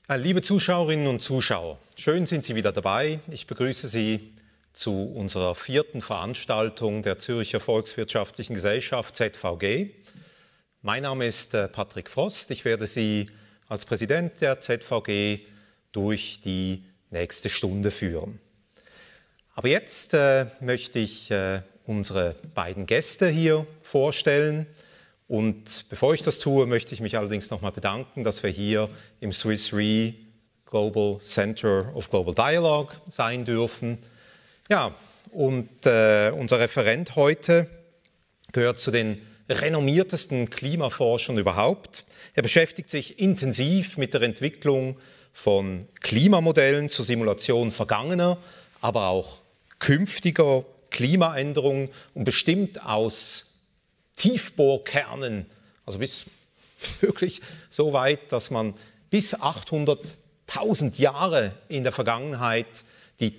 Liebe Zuschauerinnen und Zuschauer, schön sind Sie wieder dabei. Ich begrüße Sie zu unserer 4. Veranstaltung der Zürcher Volkswirtschaftlichen Gesellschaft ZVG. Mein Name ist Patrick Frost. Ich werde Sie als Präsident der ZVG durch die nächste Stunde führen. Aber jetzt möchte ich unsere beiden Gäste hier vorstellen. Und bevor ich das tue, möchte ich mich allerdings nochmal bedanken, dass wir hier im Swiss Re Global Center of Global Dialogue sein dürfen. Ja, und unser Referent heute gehört zu den renommiertesten Klimaforschern überhaupt. Er beschäftigt sich intensiv mit der Entwicklung von Klimamodellen zur Simulation vergangener, aber auch künftiger Klimaänderungen und bestimmt aus Tiefbohrkernen, also bis wirklich so weit, dass man bis 800.000 Jahre in der Vergangenheit die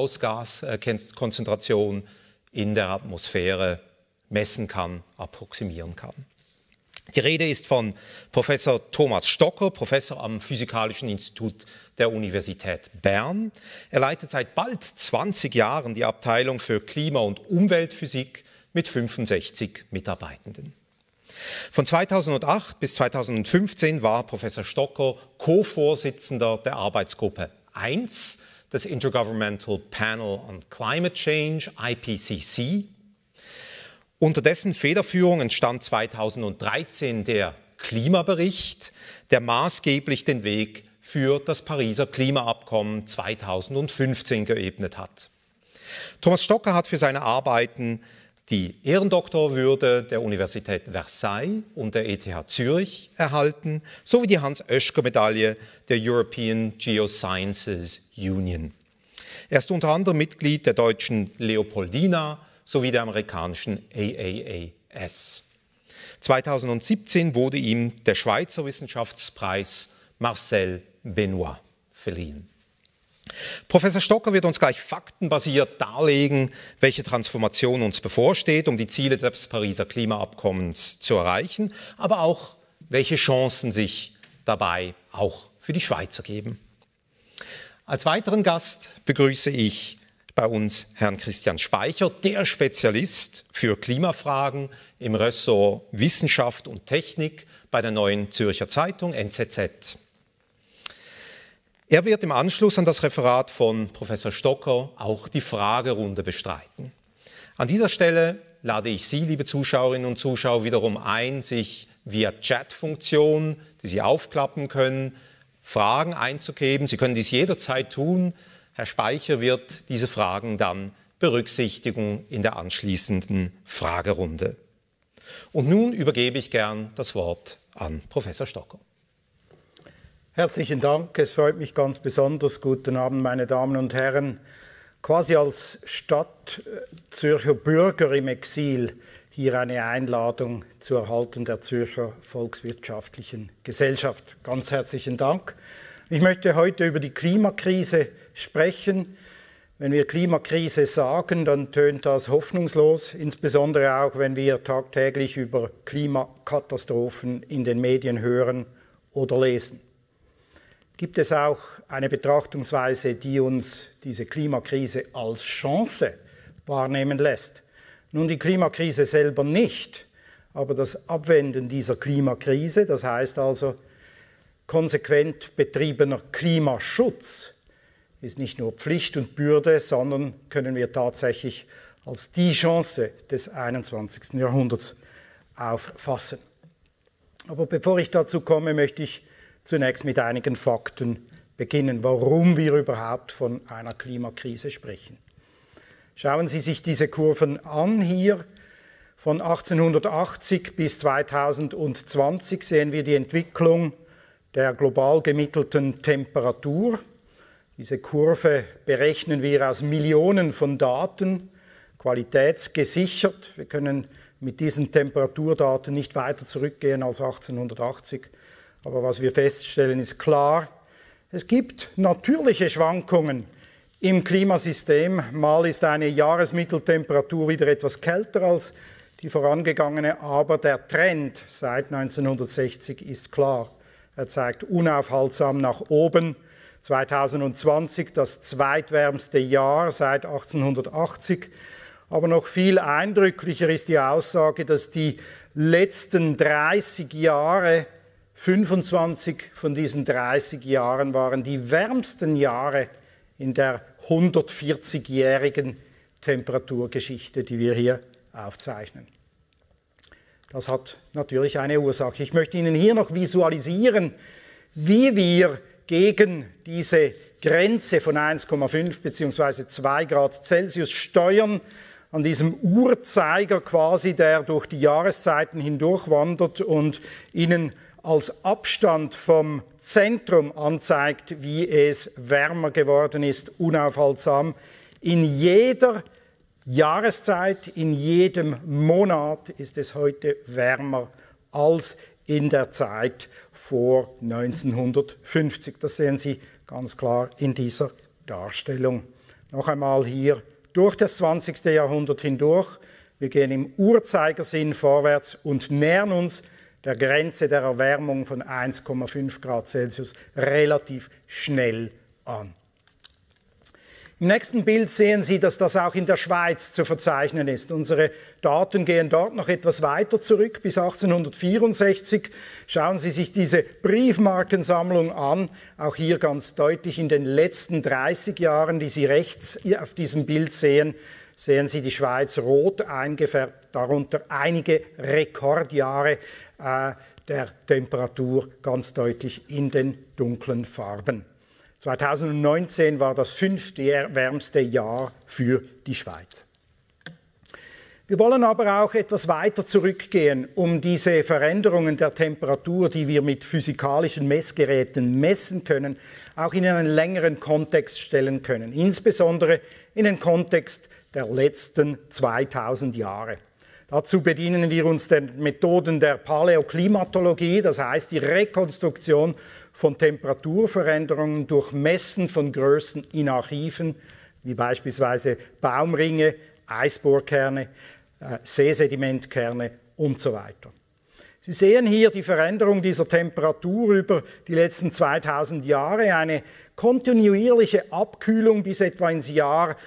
Treibhausgaskonzentration in der Atmosphäre messen kann, approximieren kann. Die Rede ist von Professor Thomas Stocker, Professor am Physikalischen Institut der Universität Bern. Er leitet seit bald 20 Jahren die Abteilung für Klima- und Umweltphysik mit 65 Mitarbeitenden. Von 2008 bis 2015 war Professor Stocker Co-Vorsitzender der Arbeitsgruppe 1 des Intergovernmental Panel on Climate Change, IPCC. Unter dessen Federführung entstand 2013 der Klimabericht, der maßgeblich den Weg für das Pariser Klimaabkommen 2015 geebnet hat. Thomas Stocker hat für seine Arbeiten die Ehrendoktorwürde der Universität Versailles und der ETH Zürich erhalten, sowie die Hans-Oeschger-Medaille der European Geosciences Union. Er ist unter anderem Mitglied der deutschen Leopoldina sowie der amerikanischen AAAS. 2017 wurde ihm der Schweizer Wissenschaftspreis Marcel Benoit verliehen. Professor Stocker wird uns gleich faktenbasiert darlegen, welche Transformation uns bevorsteht, um die Ziele des Pariser Klimaabkommens zu erreichen, aber auch welche Chancen sich dabei auch für die Schweiz ergeben. Als weiteren Gast begrüße ich bei uns Herrn Christian Speicher, der Spezialist für Klimafragen im Ressort Wissenschaft und Technik bei der Neuen Zürcher Zeitung NZZ. Er wird im Anschluss an das Referat von Professor Stocker auch die Fragerunde bestreiten. An dieser Stelle lade ich Sie, liebe Zuschauerinnen und Zuschauer, wiederum ein, sich via Chat-Funktion, die Sie aufklappen können, Fragen einzugeben. Sie können dies jederzeit tun. Herr Speicher wird diese Fragen dann berücksichtigen in der anschließenden Fragerunde. Und nun übergebe ich gern das Wort an Professor Stocker. Herzlichen Dank, es freut mich ganz besonders. Guten Abend, meine Damen und Herren. Quasi als Stadt-Zürcher Bürger im Exil hier eine Einladung zu erhalten der Zürcher Volkswirtschaftlichen Gesellschaft. Ganz herzlichen Dank. Ich möchte heute über die Klimakrise sprechen. Wenn wir Klimakrise sagen, dann tönt das hoffnungslos, insbesondere auch, wenn wir tagtäglich über Klimakatastrophen in den Medien hören oder lesen. Gibt es auch eine Betrachtungsweise, die uns diese Klimakrise als Chance wahrnehmen lässt? Nun, die Klimakrise selber nicht, aber das Abwenden dieser Klimakrise, das heißt also konsequent betriebener Klimaschutz, ist nicht nur Pflicht und Bürde, sondern können wir tatsächlich als die Chance des 21. Jahrhunderts auffassen. Aber bevor ich dazu komme, möchte ich zunächst mit einigen Fakten beginnen, warum wir überhaupt von einer Klimakrise sprechen. Schauen Sie sich diese Kurven an. Hier von 1880 bis 2020 sehen wir die Entwicklung der global gemittelten Temperatur. Diese Kurve berechnen wir aus Millionen von Daten, qualitätsgesichert. Wir können mit diesen Temperaturdaten nicht weiter zurückgehen als 1880. Aber was wir feststellen, ist klar, es gibt natürliche Schwankungen im Klimasystem. Mal ist eine Jahresmitteltemperatur wieder etwas kälter als die vorangegangene, aber der Trend seit 1960 ist klar. Er zeigt unaufhaltsam nach oben. 2020 das zweitwärmste Jahr seit 1880. Aber noch viel eindrücklicher ist die Aussage, dass die letzten 30 Jahre, 25 von diesen 30 Jahren waren die wärmsten Jahre in der 140-jährigen Temperaturgeschichte, die wir hier aufzeichnen. Das hat natürlich eine Ursache. Ich möchte Ihnen hier noch visualisieren, wie wir gegen diese Grenze von 1,5 bzw. 2 Grad Celsius steuern, an diesem Uhrzeiger quasi, der durch die Jahreszeiten hindurch wandert und Ihnen als Abstand vom Zentrum anzeigt, wie es wärmer geworden ist, unaufhaltsam. In jeder Jahreszeit, in jedem Monat ist es heute wärmer als in der Zeit vor 1950. Das sehen Sie ganz klar in dieser Darstellung. Noch einmal hier durch das 20. Jahrhundert hindurch. Wir gehen im Uhrzeigersinn vorwärts und nähern uns der Grenze der Erwärmung von 1,5 Grad Celsius relativ schnell an. Im nächsten Bild sehen Sie, dass das auch in der Schweiz zu verzeichnen ist. Unsere Daten gehen dort noch etwas weiter zurück, bis 1864. Schauen Sie sich diese Briefmarkensammlung an, auch hier ganz deutlich in den letzten 30 Jahren, die Sie rechts auf diesem Bild sehen, sehen Sie die Schweiz rot eingefärbt, darunter einige Rekordjahre der Temperatur ganz deutlich in den dunklen Farben. 2019 war das 5. wärmste Jahr für die Schweiz. Wir wollen aber auch etwas weiter zurückgehen, um diese Veränderungen der Temperatur, die wir mit physikalischen Messgeräten messen können, auch in einen längeren Kontext stellen können, insbesondere in den Kontext der letzten 2000 Jahre. Dazu bedienen wir uns den Methoden der Paläoklimatologie, das heißt die Rekonstruktion von Temperaturveränderungen durch Messen von Größen in Archiven, wie beispielsweise Baumringe, Eisbohrkerne, Seesedimentkerne und so weiter. Sie sehen hier die Veränderung dieser Temperatur über die letzten 2000 Jahre, eine kontinuierliche Abkühlung bis etwa ins Jahr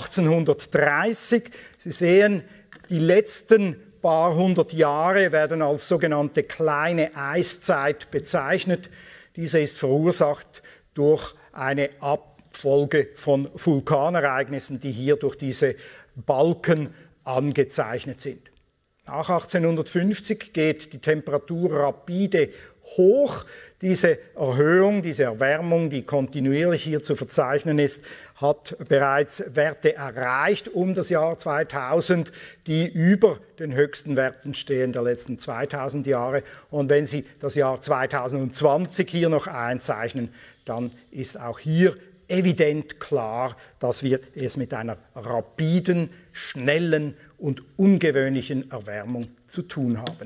1830. Sie sehen, die letzten paar hundert Jahre werden als sogenannte kleine Eiszeit bezeichnet. Diese ist verursacht durch eine Abfolge von Vulkanereignissen, die hier durch diese Balken angezeichnet sind. Nach 1850 geht die Temperatur rapide hoch. Diese Erhöhung, diese Erwärmung, die kontinuierlich hier zu verzeichnen ist, hat bereits Werte erreicht um das Jahr 2000, die über den höchsten Werten stehen der letzten 2000 Jahre. Und wenn Sie das Jahr 2020 hier noch einzeichnen, dann ist auch hier evident klar, dass wir es mit einer rapiden, schnellen und ungewöhnlichen Erwärmung zu tun haben.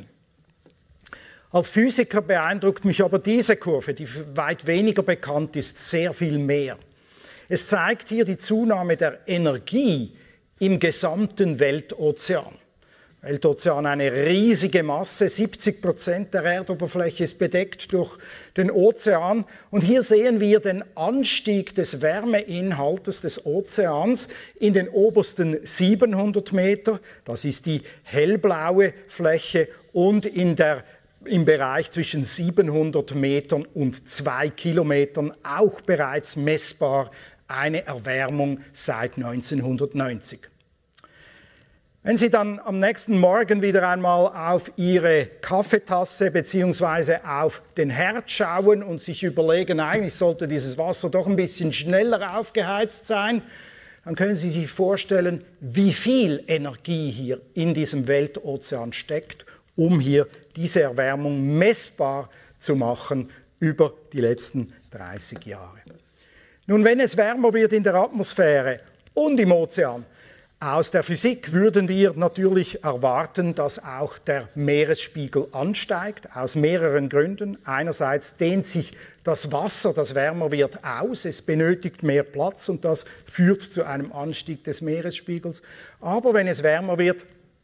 Als Physiker beeindruckt mich aber diese Kurve, die weit weniger bekannt ist, sehr viel mehr. Es zeigt hier die Zunahme der Energie im gesamten Weltozean. Weltozean eine riesige Masse, 70% der Erdoberfläche ist bedeckt durch den Ozean. Und hier sehen wir den Anstieg des Wärmeinhaltes des Ozeans in den obersten 700 Meter. Das ist die hellblaue Fläche und im Bereich zwischen 700 Metern und 2 Kilometern auch bereits messbar eine Erwärmung seit 1990. Wenn Sie dann am nächsten Morgen wieder einmal auf Ihre Kaffeetasse bzw. auf den Herd schauen und sich überlegen, eigentlich sollte dieses Wasser doch ein bisschen schneller aufgeheizt sein, dann können Sie sich vorstellen, wie viel Energie hier in diesem Weltozean steckt, um hier diese Erwärmung messbar zu machen über die letzten 30 Jahre. Nun, wenn es wärmer wird in der Atmosphäre und im Ozean, aus der Physik würden wir natürlich erwarten, dass auch der Meeresspiegel ansteigt, aus mehreren Gründen. Einerseits dehnt sich das Wasser, das wärmer wird, aus, es benötigt mehr Platz und das führt zu einem Anstieg des Meeresspiegels. Aber wenn es wärmer wird,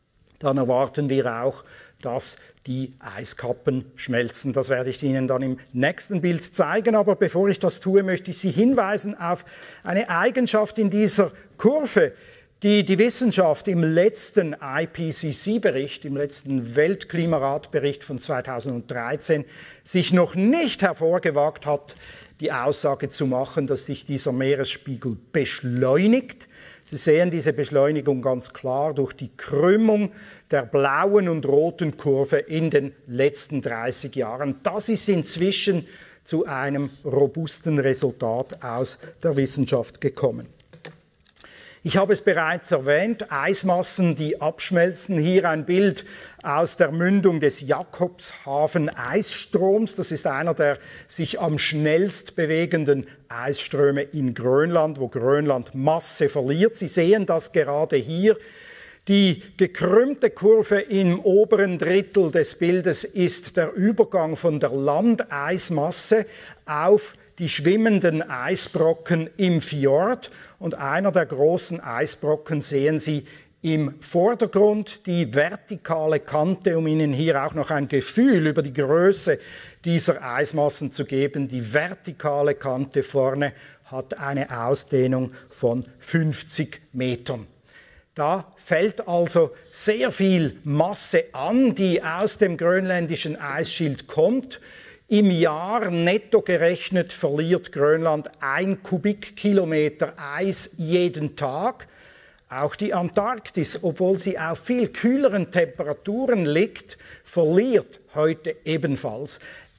dann erwarten wir auch, dass die Eiskappen schmelzen. Das werde ich Ihnen dann im nächsten Bild zeigen. Aber bevor ich das tue, möchte ich Sie hinweisen auf eine Eigenschaft in dieser Kurve, die die Wissenschaft im letzten IPCC-Bericht, im letzten Weltklimaratbericht von 2013, sich noch nicht hervorgewagt hat, die Aussage zu machen, dass sich dieser Meeresspiegel beschleunigt. Sie sehen diese Beschleunigung ganz klar durch die Krümmung der blauen und roten Kurve in den letzten 30 Jahren. Das ist inzwischen zu einem robusten Resultat aus der Wissenschaft gekommen. Ich habe es bereits erwähnt, Eismassen, die abschmelzen. Hier ein Bild aus der Mündung des Jakobshafen-Eisstroms. Das ist einer der sich am schnellst bewegenden Eisströme in Grönland, wo Grönland Masse verliert. Sie sehen das gerade hier. Die gekrümmte Kurve im oberen Drittel des Bildes ist der Übergang von der Landeismasse auf die schwimmenden Eisbrocken im Fjord. Und einer der großen Eisbrocken sehen Sie im Vordergrund, die vertikale Kante, um Ihnen hier auch noch ein Gefühl über die Größe dieser Eismassen zu geben. Die vertikale Kante vorne hat eine Ausdehnung von 50 Metern. Da fällt also sehr viel Masse an, die aus dem grönländischen Eisschild kommt. Im Jahr netto gerechnet verliert Grönland 1 Kubikkilometer Eis jeden Tag. Auch die Antarktis, obwohl sie auf viel kühleren Temperaturen liegt, verliert heute ebenfalls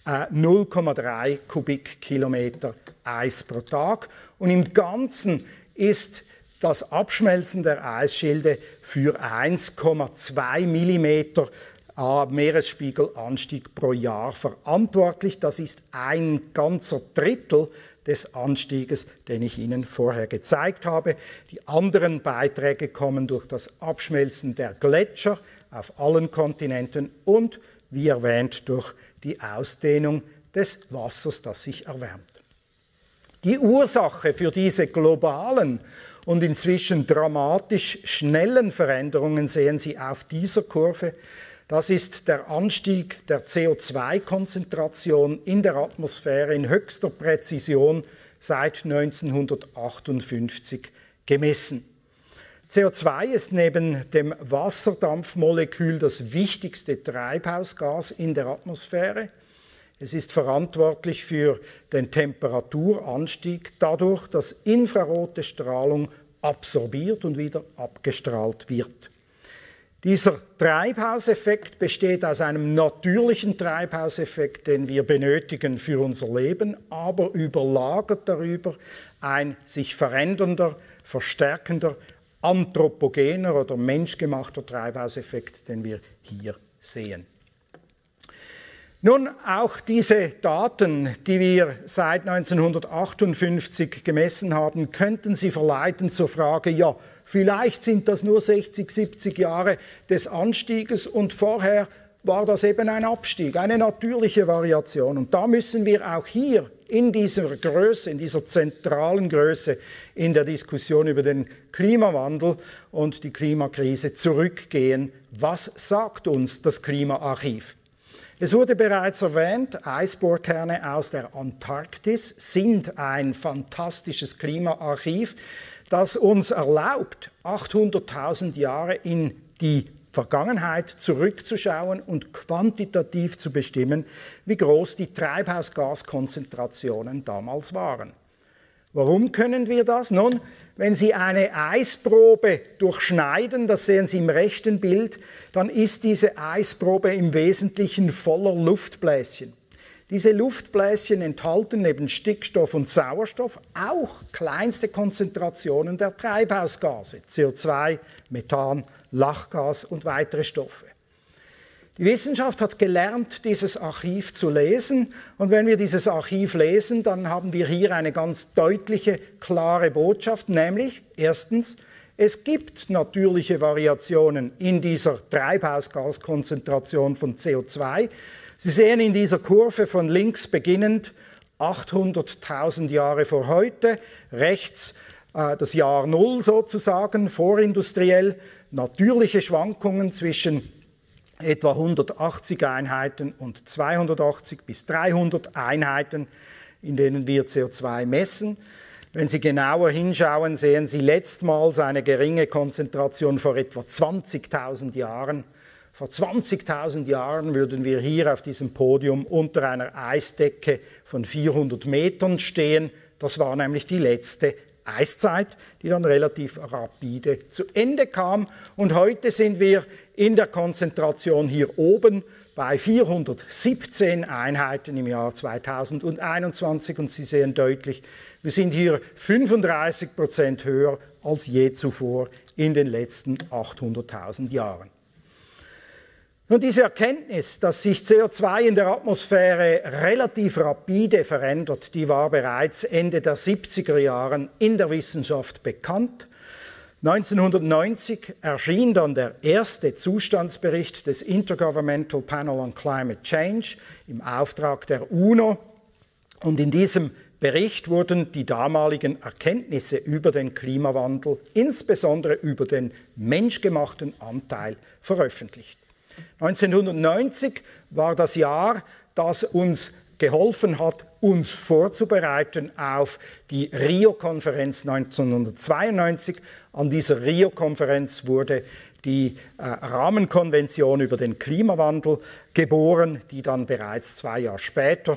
0,3 Kubikkilometer Eis pro Tag. Und im Ganzen ist das Abschmelzen der Eisschilde für 1,2 Millimeter Meeresspiegelanstieg pro Jahr verantwortlich. Das ist ein ganzer Drittel des Anstieges, den ich Ihnen vorher gezeigt habe. Die anderen Beiträge kommen durch das Abschmelzen der Gletscher auf allen Kontinenten und, wie erwähnt, durch die Ausdehnung des Wassers, das sich erwärmt. Die Ursache für diese globalen und inzwischen dramatisch schnellen Veränderungen sehen Sie auf dieser Kurve. Das ist der Anstieg der CO2-Konzentration in der Atmosphäre in höchster Präzision seit 1958 gemessen. CO2 ist neben dem Wasserdampfmolekül das wichtigste Treibhausgas in der Atmosphäre. Es ist verantwortlich für den Temperaturanstieg dadurch, dass infrarote Strahlung absorbiert und wieder abgestrahlt wird. Dieser Treibhauseffekt besteht aus einem natürlichen Treibhauseffekt, den wir benötigen für unser Leben, aber überlagert darüber ein sich verändernder, verstärkender, anthropogener oder menschgemachter Treibhauseffekt, den wir hier sehen. Nun, auch diese Daten, die wir seit 1958 gemessen haben, könnten Sie verleiten zur Frage, ja, vielleicht sind das nur 60, 70 Jahre des Anstieges und vorher war das eben ein Abstieg, eine natürliche Variation. Und da müssen wir auch hier in dieser Größe, in dieser zentralen Größe in der Diskussion über den Klimawandel und die Klimakrise zurückgehen. Was sagt uns das Klimaarchiv? Es wurde bereits erwähnt, Eisbohrkerne aus der Antarktis sind ein fantastisches Klimaarchiv, das uns erlaubt, 800.000 Jahre in die Vergangenheit zurückzuschauen und quantitativ zu bestimmen, wie groß die Treibhausgaskonzentrationen damals waren. Warum können wir das? Nun, wenn Sie eine Eisprobe durchschneiden, das sehen Sie im rechten Bild, dann ist diese Eisprobe im Wesentlichen voller Luftbläschen. Diese Luftbläschen enthalten neben Stickstoff und Sauerstoff auch kleinste Konzentrationen der Treibhausgase, CO2, Methan, Lachgas und weitere Stoffe. Die Wissenschaft hat gelernt, dieses Archiv zu lesen. Und wenn wir dieses Archiv lesen, dann haben wir hier eine ganz deutliche, klare Botschaft, nämlich erstens, es gibt natürliche Variationen in dieser Treibhausgaskonzentration von CO2. Sie sehen in dieser Kurve von links beginnend 800.000 Jahre vor heute, rechts das Jahr Null sozusagen, vorindustriell, natürliche Schwankungen zwischen etwa 180 Einheiten und 280 bis 300 Einheiten, in denen wir CO2 messen. Wenn Sie genauer hinschauen, sehen Sie letztmals eine geringe Konzentration vor etwa 20.000 Jahren. Vor 20.000 Jahren würden wir hier auf diesem Podium unter einer Eisdecke von 400 Metern stehen. Das war nämlich die letzte Eiszeit, die dann relativ rapide zu Ende kam. Und heute sind wir in der Konzentration hier oben bei 417 Einheiten im Jahr 2021. Und Sie sehen deutlich, wir sind hier 35% höher als je zuvor in den letzten 800.000 Jahren. Nun, diese Erkenntnis, dass sich CO2 in der Atmosphäre relativ rapide verändert, die war bereits Ende der 70er Jahre in der Wissenschaft bekannt. 1990 erschien dann der erste Zustandsbericht des Intergovernmental Panel on Climate Change im Auftrag der UNO. Und in diesem Bericht wurden die damaligen Erkenntnisse über den Klimawandel, insbesondere über den menschgemachten Anteil, veröffentlicht. 1990 war das Jahr, das uns geholfen hat, uns vorzubereiten auf die Rio-Konferenz 1992. An dieser Rio-Konferenz wurde die Rahmenkonvention über den Klimawandel geboren, die dann bereits 2 Jahre später,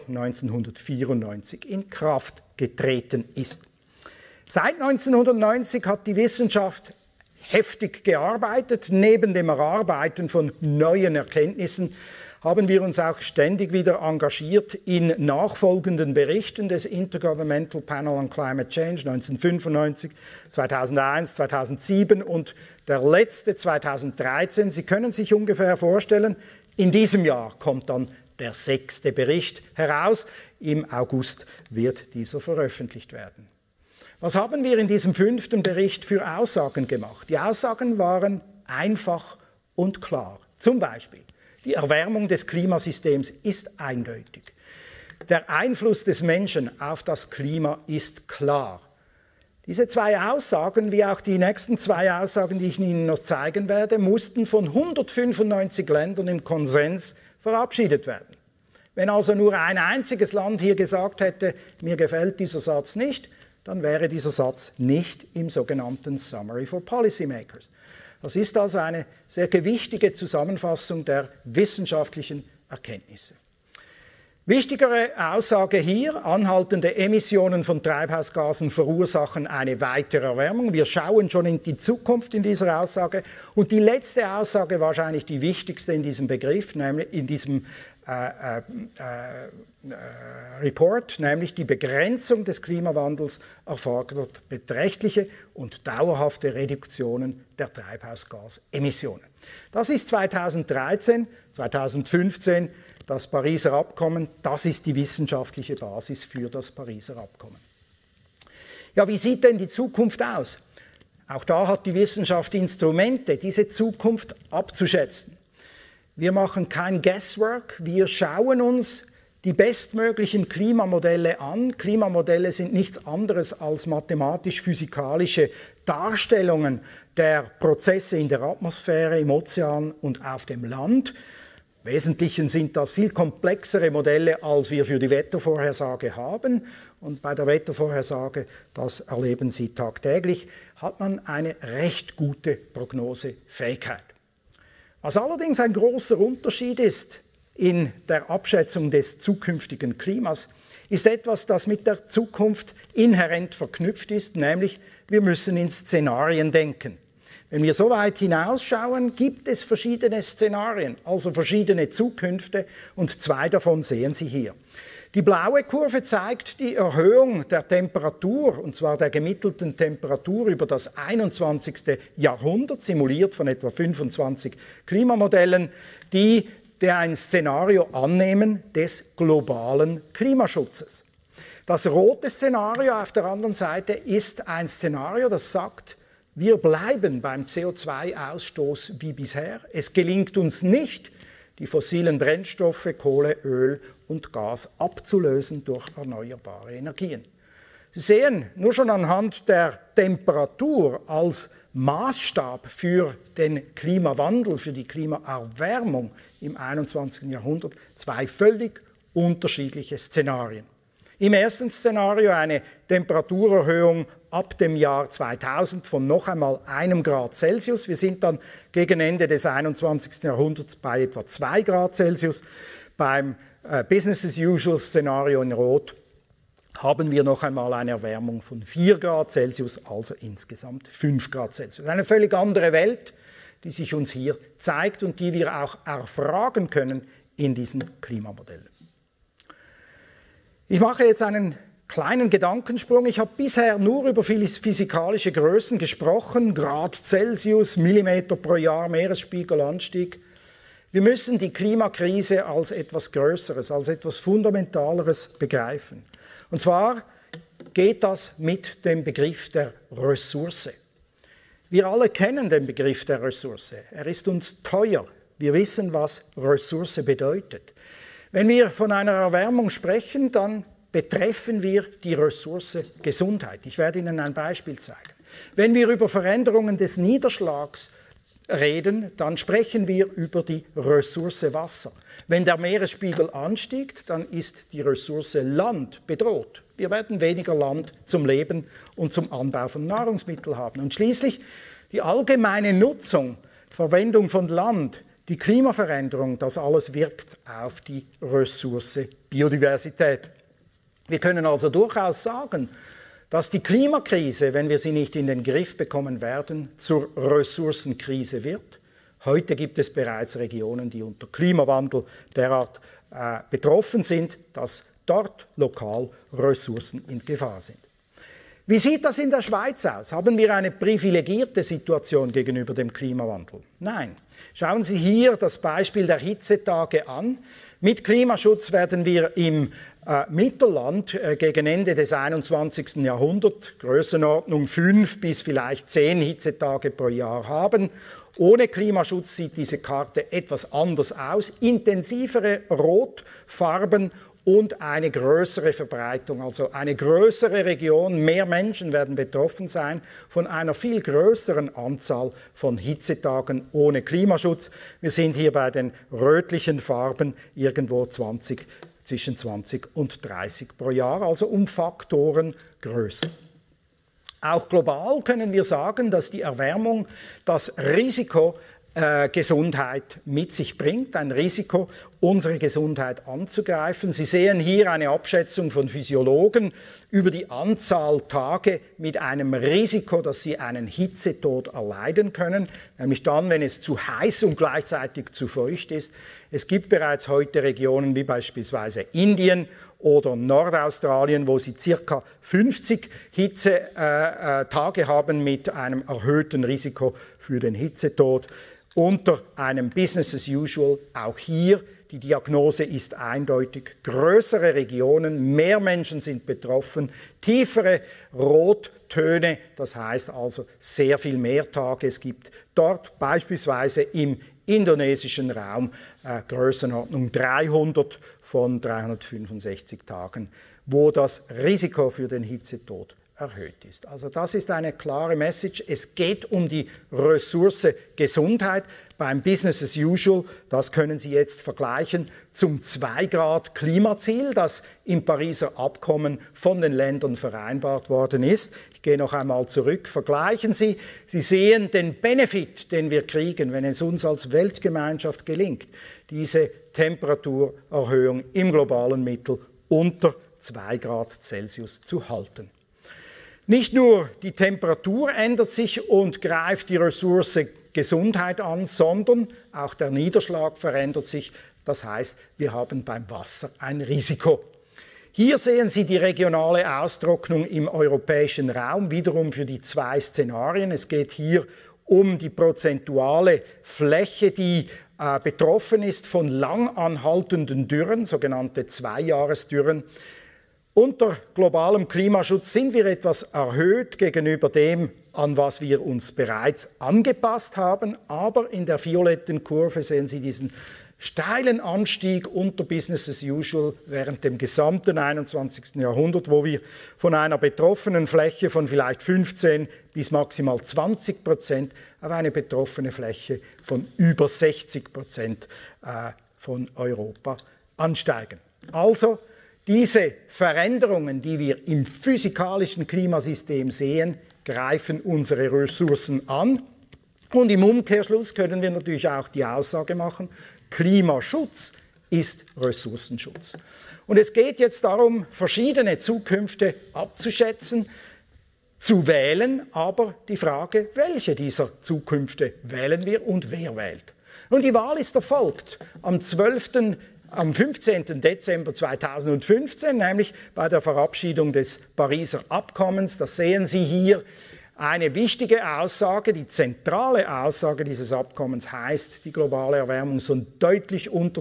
1994, in Kraft getreten ist. Seit 1990 hat die Wissenschaft heftig gearbeitet. Neben dem Erarbeiten von neuen Erkenntnissen haben wir uns auch ständig wieder engagiert in nachfolgenden Berichten des Intergovernmental Panel on Climate Change 1995, 2001, 2007 und der letzte 2013. Sie können sich ungefähr vorstellen, in diesem Jahr kommt dann der 6. Bericht heraus. Im August wird dieser veröffentlicht werden. Was haben wir in diesem 5. Bericht für Aussagen gemacht? Die Aussagen waren einfach und klar. Zum Beispiel, die Erwärmung des Klimasystems ist eindeutig. Der Einfluss des Menschen auf das Klima ist klar. Diese 2 Aussagen, wie auch die nächsten 2 Aussagen, die ich Ihnen noch zeigen werde, mussten von 195 Ländern im Konsens verabschiedet werden. Wenn also nur ein einziges Land hier gesagt hätte, mir gefällt dieser Satz nicht, dann wäre dieser Satz nicht im sogenannten Summary for Policymakers. Das ist also eine sehr gewichtige Zusammenfassung der wissenschaftlichen Erkenntnisse. Wichtigere Aussage hier, anhaltende Emissionen von Treibhausgasen verursachen eine weitere Erwärmung. Wir schauen schon in die Zukunft in dieser Aussage. Und die letzte Aussage, wahrscheinlich die wichtigste in diesem Begriff, nämlich in diesem Report, nämlich die Begrenzung des Klimawandels erfordert beträchtliche und dauerhafte Reduktionen der Treibhausgasemissionen. Das ist 2013, 2015 das Pariser Abkommen. Das ist die wissenschaftliche Basis für das Pariser Abkommen. Ja, wie sieht denn die Zukunft aus? Auch da hat die Wissenschaft Instrumente, diese Zukunft abzuschätzen. Wir machen kein Guesswork, wir schauen uns die bestmöglichen Klimamodelle an. Klimamodelle sind nichts anderes als mathematisch-physikalische Darstellungen der Prozesse in der Atmosphäre, im Ozean und auf dem Land. Im Wesentlichen sind das viel komplexere Modelle, als wir für die Wettervorhersage haben. Und bei der Wettervorhersage, das erleben Sie tagtäglich, hat man eine recht gute Prognosefähigkeit. Was allerdings ein großer Unterschied ist in der Abschätzung des zukünftigen Klimas, ist etwas, das mit der Zukunft inhärent verknüpft ist, nämlich wir müssen in Szenarien denken. Wenn wir so weit hinausschauen, gibt es verschiedene Szenarien, also verschiedene Zukünfte, und 2 davon sehen Sie hier. Die blaue Kurve zeigt die Erhöhung der Temperatur, und zwar der gemittelten Temperatur über das 21. Jahrhundert, simuliert von etwa 25 Klimamodellen, die ein Szenario annehmen des globalen Klimaschutzes. Das rote Szenario auf der anderen Seite ist ein Szenario, das sagt, wir bleiben beim CO2-Ausstoß wie bisher. Es gelingt uns nicht, die fossilen Brennstoffe, Kohle, Öl und Gas abzulösen durch erneuerbare Energien. Sie sehen, nur schon anhand der Temperatur als Maßstab für den Klimawandel, für die Klimaerwärmung im 21. Jahrhundert zwei völlig unterschiedliche Szenarien. Im ersten Szenario eine Temperaturerhöhung ab dem Jahr 2000 von noch einmal 1 Grad Celsius. Wir sind dann gegen Ende des 21. Jahrhunderts bei etwa 2 Grad Celsius. Beim Business-as-usual-Szenario in Rot haben wir noch einmal eine Erwärmung von 4 Grad Celsius, also insgesamt 5 Grad Celsius. Eine völlig andere Welt, die sich uns hier zeigt und die wir auch erfragen können in diesen Klimamodellen. Ich mache jetzt einen kleinen Gedankensprung. Ich habe bisher nur über physikalische Größen gesprochen, Grad Celsius, Millimeter pro Jahr Meeresspiegelanstieg. Wir müssen die Klimakrise als etwas Größeres, als etwas Fundamentaleres begreifen. Und zwar geht das mit dem Begriff der Ressource. Wir alle kennen den Begriff der Ressource. Er ist uns teuer. Wir wissen, was Ressource bedeutet. Wenn wir von einer Erwärmung sprechen, dann betreffen wir die Ressource Gesundheit. Ich werde Ihnen ein Beispiel zeigen. Wenn wir über Veränderungen des Niederschlags reden, dann sprechen wir über die Ressource Wasser. Wenn der Meeresspiegel ansteigt, dann ist die Ressource Land bedroht. Wir werden weniger Land zum Leben und zum Anbau von Nahrungsmitteln haben. Und schließlich die allgemeine Nutzung, Verwendung von Land, die Klimaveränderung, das alles wirkt auf die Ressource Biodiversität. Wir können also durchaus sagen, dass die Klimakrise, wenn wir sie nicht in den Griff bekommen werden, zur Ressourcenkrise wird. Heute gibt es bereits Regionen, die unter Klimawandel derart betroffen sind, dass dort lokal Ressourcen in Gefahr sind. Wie sieht das in der Schweiz aus? Haben wir eine privilegierte Situation gegenüber dem Klimawandel? Nein. Schauen Sie hier das Beispiel der Hitzetage an. Mit Klimaschutz werden wir im Mittelland gegen Ende des 21. Jahrhunderts Größenordnung 5 bis vielleicht 10 Hitzetage pro Jahr haben. Ohne Klimaschutz sieht diese Karte etwas anders aus. Intensivere Rotfarben und eine größere Verbreitung, also eine größere Region, mehr Menschen werden betroffen sein von einer viel größeren Anzahl von Hitzetagen ohne Klimaschutz. Wir sind hier bei den rötlichen Farben irgendwo zwischen 20 und 30 pro Jahr, also um Faktoren größer. Auch global können wir sagen, dass die Erwärmung das Risiko Gesundheit mit sich bringt, ein Risiko, unsere Gesundheit anzugreifen. Sie sehen hier eine Abschätzung von Physiologen über die Anzahl Tage mit einem Risiko, dass sie einen Hitzetod erleiden können, nämlich dann, wenn es zu heiß und gleichzeitig zu feucht ist. Es gibt bereits heute Regionen wie beispielsweise Indien oder Nordaustralien, wo sie ca. 50 Hitzetage haben mit einem erhöhten Risiko für den Hitzetod. Unter einem Business as usual, auch hier, die Diagnose ist eindeutig, größere Regionen, mehr Menschen sind betroffen, tiefere Rottöne, das heißt also sehr viel mehr Tage. Es gibt dort beispielsweise im indonesischen Raum Größenordnung 300 von 365 Tagen, wo das Risiko für den Hitzetod erhöht ist. Also das ist eine klare Message. Es geht um die Ressource Gesundheit beim Business as usual. Das können Sie jetzt vergleichen zum 2-Grad-Klimaziel, das im Pariser Abkommen von den Ländern vereinbart worden ist. Ich gehe noch einmal zurück. Vergleichen Sie. Sie sehen den Benefit, den wir kriegen, wenn es uns als Weltgemeinschaft gelingt, diese Temperaturerhöhung im globalen Mittel unter 2 Grad Celsius zu halten. Nicht nur die Temperatur ändert sich und greift die Ressource Gesundheit an, sondern auch der Niederschlag verändert sich. Das heißt, wir haben beim Wasser ein Risiko. Hier sehen Sie die regionale Austrocknung im europäischen Raum, wiederum für die 2 Szenarien. Es geht hier um die prozentuale Fläche, die betroffen ist von lang anhaltenden Dürren, sogenannte 2-Jahresdürren. Unter globalem Klimaschutz sind wir etwas erhöht gegenüber dem, an was wir uns bereits angepasst haben. Aber in der violetten Kurve sehen Sie diesen steilen Anstieg unter Business as usual während dem gesamten 21. Jahrhundert, wo wir von einer betroffenen Fläche von vielleicht 15 bis maximal 20% auf eine betroffene Fläche von über 60% von Europa ansteigen. Also diese Veränderungen, die wir im physikalischen Klimasystem sehen, greifen unsere Ressourcen an. Und im Umkehrschluss können wir natürlich auch die Aussage machen, Klimaschutz ist Ressourcenschutz. Und es geht jetzt darum, verschiedene Zukünfte abzuschätzen, zu wählen, aber die Frage, welche dieser Zukünfte wählen wir und wer wählt. Und die Wahl ist erfolgt am 15. Dezember 2015, nämlich bei der Verabschiedung des Pariser Abkommens. Das sehen Sie hier. Eine wichtige Aussage, die zentrale Aussage dieses Abkommens heißt, die globale Erwärmung soll deutlich unter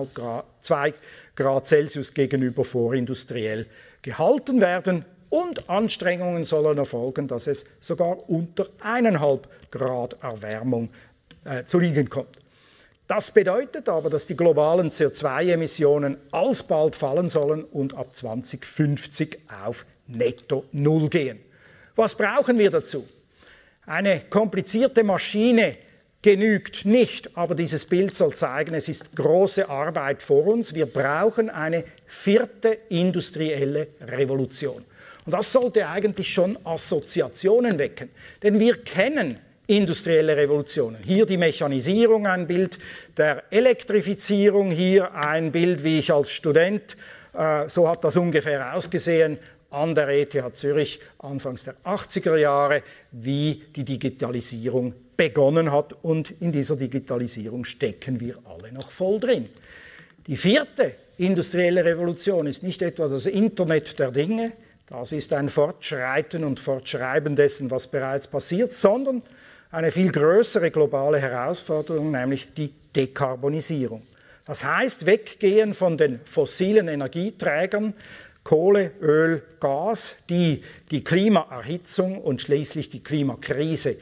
2 Grad Celsius gegenüber vorindustriell gehalten werden und Anstrengungen sollen erfolgen, dass es sogar unter 1,5 Grad Erwärmung zu liegen kommt. Das bedeutet aber, dass die globalen CO2-Emissionen alsbald fallen sollen und ab 2050 auf Netto Null gehen. Was brauchen wir dazu? Eine komplizierte Maschine genügt nicht, aber dieses Bild soll zeigen, es ist große Arbeit vor uns. Wir brauchen eine 4. industrielle Revolution. Und das sollte eigentlich schon Assoziationen wecken, denn wir kennen industrielle Revolutionen. Hier die Mechanisierung, ein Bild der Elektrifizierung, hier ein Bild, wie ich als Student, so hat das ungefähr ausgesehen, an der ETH Zürich anfangs der 80er Jahre, wie die Digitalisierung begonnen hat. Und in dieser Digitalisierung stecken wir alle noch voll drin. Die 4. industrielle Revolution ist nicht etwa das Internet der Dinge, das ist ein Fortschreiten und Fortschreiben dessen, was bereits passiert, sondern eine viel größere globale Herausforderung, nämlich die Dekarbonisierung. Das heißt, weggehen von den fossilen Energieträgern, Kohle, Öl, Gas, die die Klimaerhitzung und schließlich die Klimakrise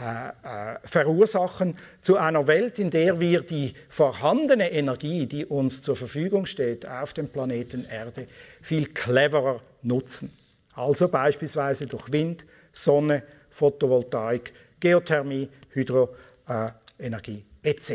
verursachen, zu einer Welt, in der wir die vorhandene Energie, die uns zur Verfügung steht auf dem Planeten Erde, viel cleverer nutzen. Also beispielsweise durch Wind, Sonne, Photovoltaik, Geothermie, Hydroenergie etc.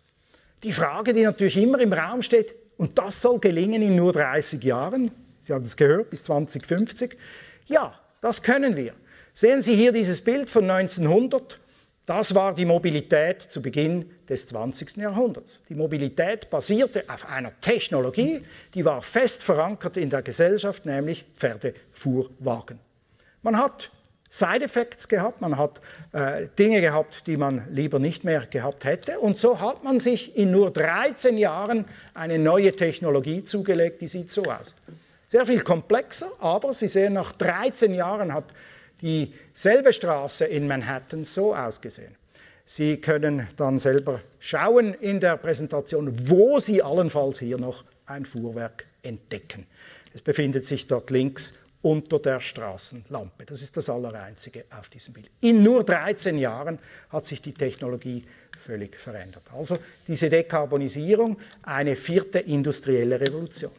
Die Frage, die natürlich immer im Raum steht, und das soll gelingen in nur 30 Jahren, Sie haben es gehört, bis 2050. Ja, das können wir. Sehen Sie hier dieses Bild von 1900. Das war die Mobilität zu Beginn des 20. Jahrhunderts. Die Mobilität basierte auf einer Technologie, die war fest verankert in der Gesellschaft, nämlich Pferdefuhrwagen. Man hat Side-Effects gehabt, man hat Dinge gehabt, die man lieber nicht mehr gehabt hätte. Und so hat man sich in nur 13 Jahren eine neue Technologie zugelegt, die sieht so aus. Sehr viel komplexer, aber Sie sehen, nach 13 Jahren hat dieselbe Straße in Manhattan so ausgesehen. Sie können dann selber schauen in der Präsentation, wo Sie allenfalls hier noch ein Fuhrwerk entdecken. Es befindet sich dort links unter der Straßenlampe. Das ist das Allereinzige auf diesem Bild. In nur 13 Jahren hat sich die Technologie völlig verändert. Also diese Dekarbonisierung, eine 4. industrielle Revolution.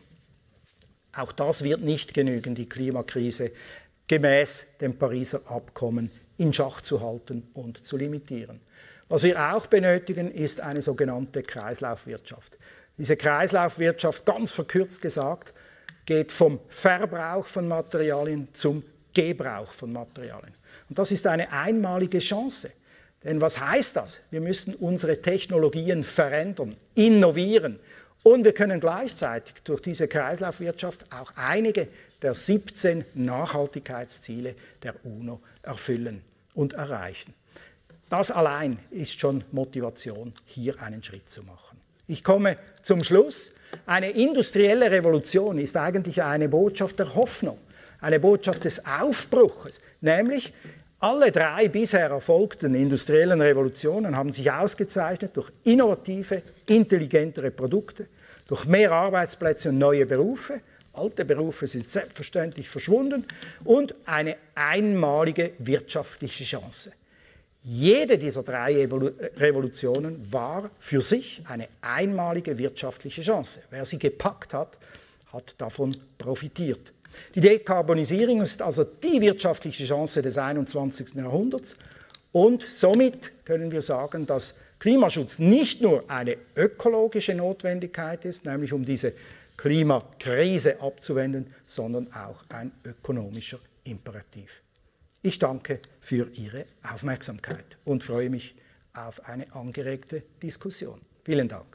Auch das wird nicht genügen, die Klimakrise gemäß dem Pariser Abkommen in Schach zu halten und zu limitieren. Was wir auch benötigen, ist eine sogenannte Kreislaufwirtschaft. Diese Kreislaufwirtschaft, ganz verkürzt gesagt, geht vom Verbrauch von Materialien zum Gebrauch von Materialien. Und das ist eine einmalige Chance. Denn was heißt das? Wir müssen unsere Technologien verändern, innovieren. Und wir können gleichzeitig durch diese Kreislaufwirtschaft auch einige der 17 Nachhaltigkeitsziele der UNO erfüllen und erreichen. Das allein ist schon Motivation, hier einen Schritt zu machen. Ich komme zum Schluss. Eine industrielle Revolution ist eigentlich eine Botschaft der Hoffnung, eine Botschaft des Aufbruches, nämlich alle 3 bisher erfolgten industriellen Revolutionen haben sich ausgezeichnet durch innovative, intelligentere Produkte, durch mehr Arbeitsplätze und neue Berufe. Alte Berufe sind selbstverständlich verschwunden und eine einmalige wirtschaftliche Chance. Jede dieser 3 Revolutionen war für sich eine einmalige wirtschaftliche Chance. Wer sie gepackt hat, hat davon profitiert. Die Dekarbonisierung ist also die wirtschaftliche Chance des 21. Jahrhunderts und somit können wir sagen, dass Klimaschutz nicht nur eine ökologische Notwendigkeit ist, nämlich um diese Klimakrise abzuwenden, sondern auch ein ökonomischer Imperativ. Ich danke für Ihre Aufmerksamkeit und freue mich auf eine angeregte Diskussion. Vielen Dank.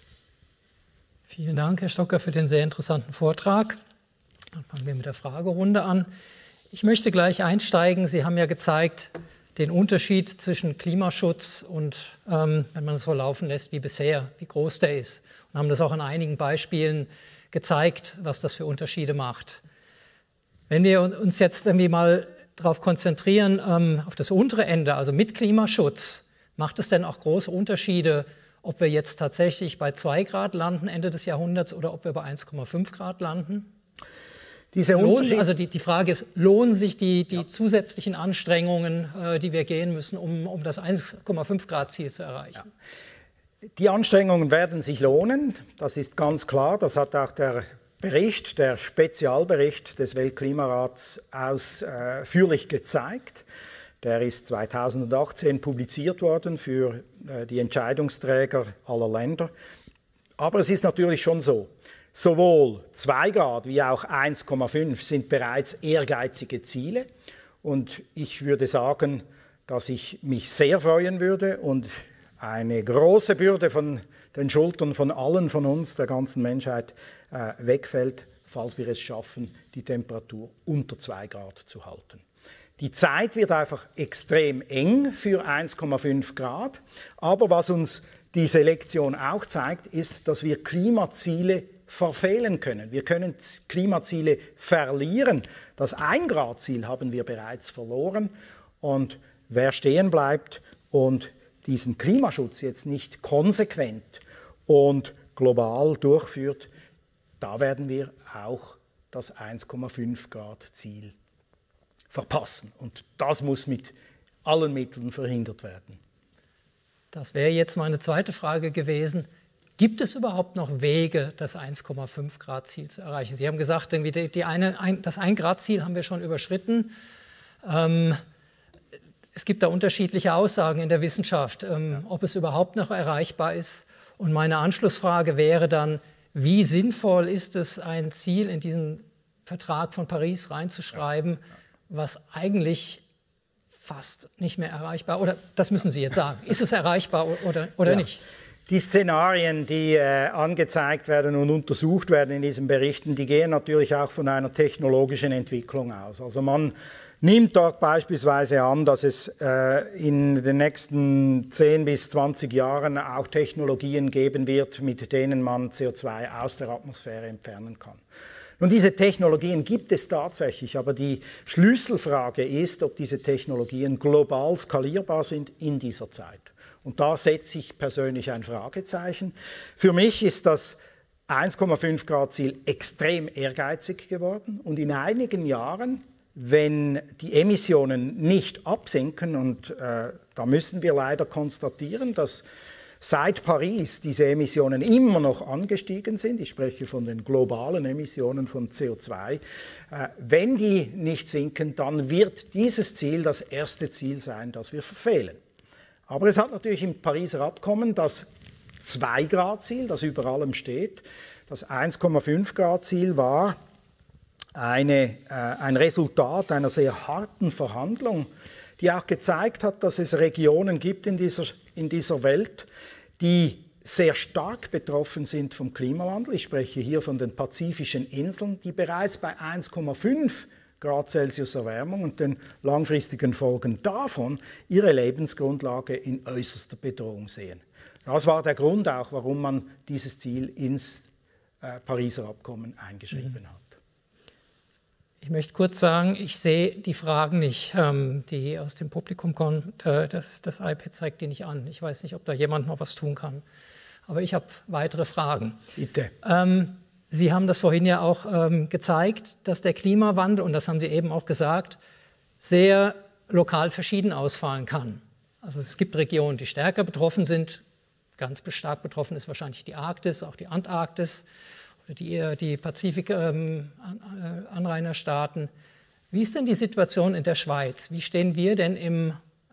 Vielen Dank, Herr Stocker, für den sehr interessanten Vortrag. Dann fangen wir mit der Fragerunde an. Ich möchte gleich einsteigen. Sie haben ja gezeigt, den Unterschied zwischen Klimaschutz und, wenn man es so laufen lässt wie bisher, wie groß der ist. Und haben das auch an einigen Beispielen gezeigt, was das für Unterschiede macht. Wenn wir uns jetzt irgendwie mal darauf konzentrieren, auf das untere Ende, also mit Klimaschutz, macht es denn auch große Unterschiede, ob wir jetzt tatsächlich bei 2 Grad landen Ende des Jahrhunderts oder ob wir bei 1,5 Grad landen? Also die Frage ist, lohnen sich die zusätzlichen Anstrengungen, die wir gehen müssen, um das 1,5 Grad Ziel zu erreichen? Ja. Die Anstrengungen werden sich lohnen, das ist ganz klar, das hat auch der Spezialbericht des Weltklimarats ausführlich gezeigt. Der ist 2018 publiziert worden für die Entscheidungsträger aller Länder. Aber es ist natürlich schon so, sowohl 2 Grad wie auch 1,5 sind bereits ehrgeizige Ziele. Und ich würde sagen, dass ich mich sehr freuen würde und eine große Bürde von den Schultern von allen von uns, der ganzen Menschheit, wegfällt, falls wir es schaffen, die Temperatur unter 2 Grad zu halten. Die Zeit wird einfach extrem eng für 1,5 Grad. Aber was uns diese Lektion auch zeigt, ist, dass wir Klimaziele verfehlen können. Wir können Klimaziele verlieren. Das 1-Grad-Ziel haben wir bereits verloren. Und wer stehen bleibt und diesen Klimaschutz jetzt nicht konsequent und global durchführt, da werden wir auch das 1,5 Grad Ziel verpassen. Und das muss mit allen Mitteln verhindert werden. Das wäre jetzt meine zweite Frage gewesen. Gibt es überhaupt noch Wege, das 1,5 Grad Ziel zu erreichen? Sie haben gesagt, das 1 Grad Ziel haben wir schon überschritten. Es gibt da unterschiedliche Aussagen in der Wissenschaft, ob es überhaupt noch erreichbar ist. Und meine Anschlussfrage wäre dann, wie sinnvoll ist es, ein Ziel in diesen Vertrag von Paris reinzuschreiben, was eigentlich fast nicht mehr erreichbar, oder das müssen Sie jetzt sagen, ist es erreichbar oder nicht? Die Szenarien, die angezeigt werden und untersucht werden in diesen Berichten, die gehen natürlich auch von einer technologischen Entwicklung aus. Also man nimmt dort beispielsweise an, dass es in den nächsten 10 bis 20 Jahren auch Technologien geben wird, mit denen man CO2 aus der Atmosphäre entfernen kann. Nun, diese Technologien gibt es tatsächlich, aber die Schlüsselfrage ist, ob diese Technologien global skalierbar sind in dieser Zeit. Und da setze ich persönlich ein Fragezeichen. Für mich ist das 1,5 Grad Ziel extrem ehrgeizig geworden und in einigen Jahren, wenn die Emissionen nicht absinken, und da müssen wir leider konstatieren, dass seit Paris diese Emissionen immer noch angestiegen sind, ich spreche von den globalen Emissionen von CO2, wenn die nicht sinken, dann wird dieses Ziel das erste Ziel sein, das wir verfehlen. Aber es hat natürlich im Pariser Abkommen das 2-Grad-Ziel, das über allem steht. Das 1,5 Grad-Ziel war ein Resultat einer sehr harten Verhandlung, die auch gezeigt hat, dass es Regionen gibt in dieser Welt, die sehr stark betroffen sind vom Klimawandel. Ich spreche hier von den pazifischen Inseln, die bereits bei 1,5 Grad Celsius Erwärmung und den langfristigen Folgen davon ihre Lebensgrundlage in äußerster Bedrohung sehen. Das war der Grund auch, warum man dieses Ziel ins Pariser Abkommen eingeschrieben hat. Ich möchte kurz sagen, ich sehe die Fragen nicht, die aus dem Publikum kommen. Das iPad zeigt die nicht an. Ich weiß nicht, ob da jemand noch was tun kann. Aber ich habe weitere Fragen. Bitte. Sie haben das vorhin ja auch gezeigt, dass der Klimawandel, und das haben Sie eben auch gesagt, sehr lokal verschieden ausfallen kann. Also es gibt Regionen, die stärker betroffen sind. Ganz stark betroffen ist wahrscheinlich die Arktis, auch die Antarktis oder die Pazifik-Anrainerstaaten. Wie ist denn die Situation in der Schweiz? Wie stehen wir denn im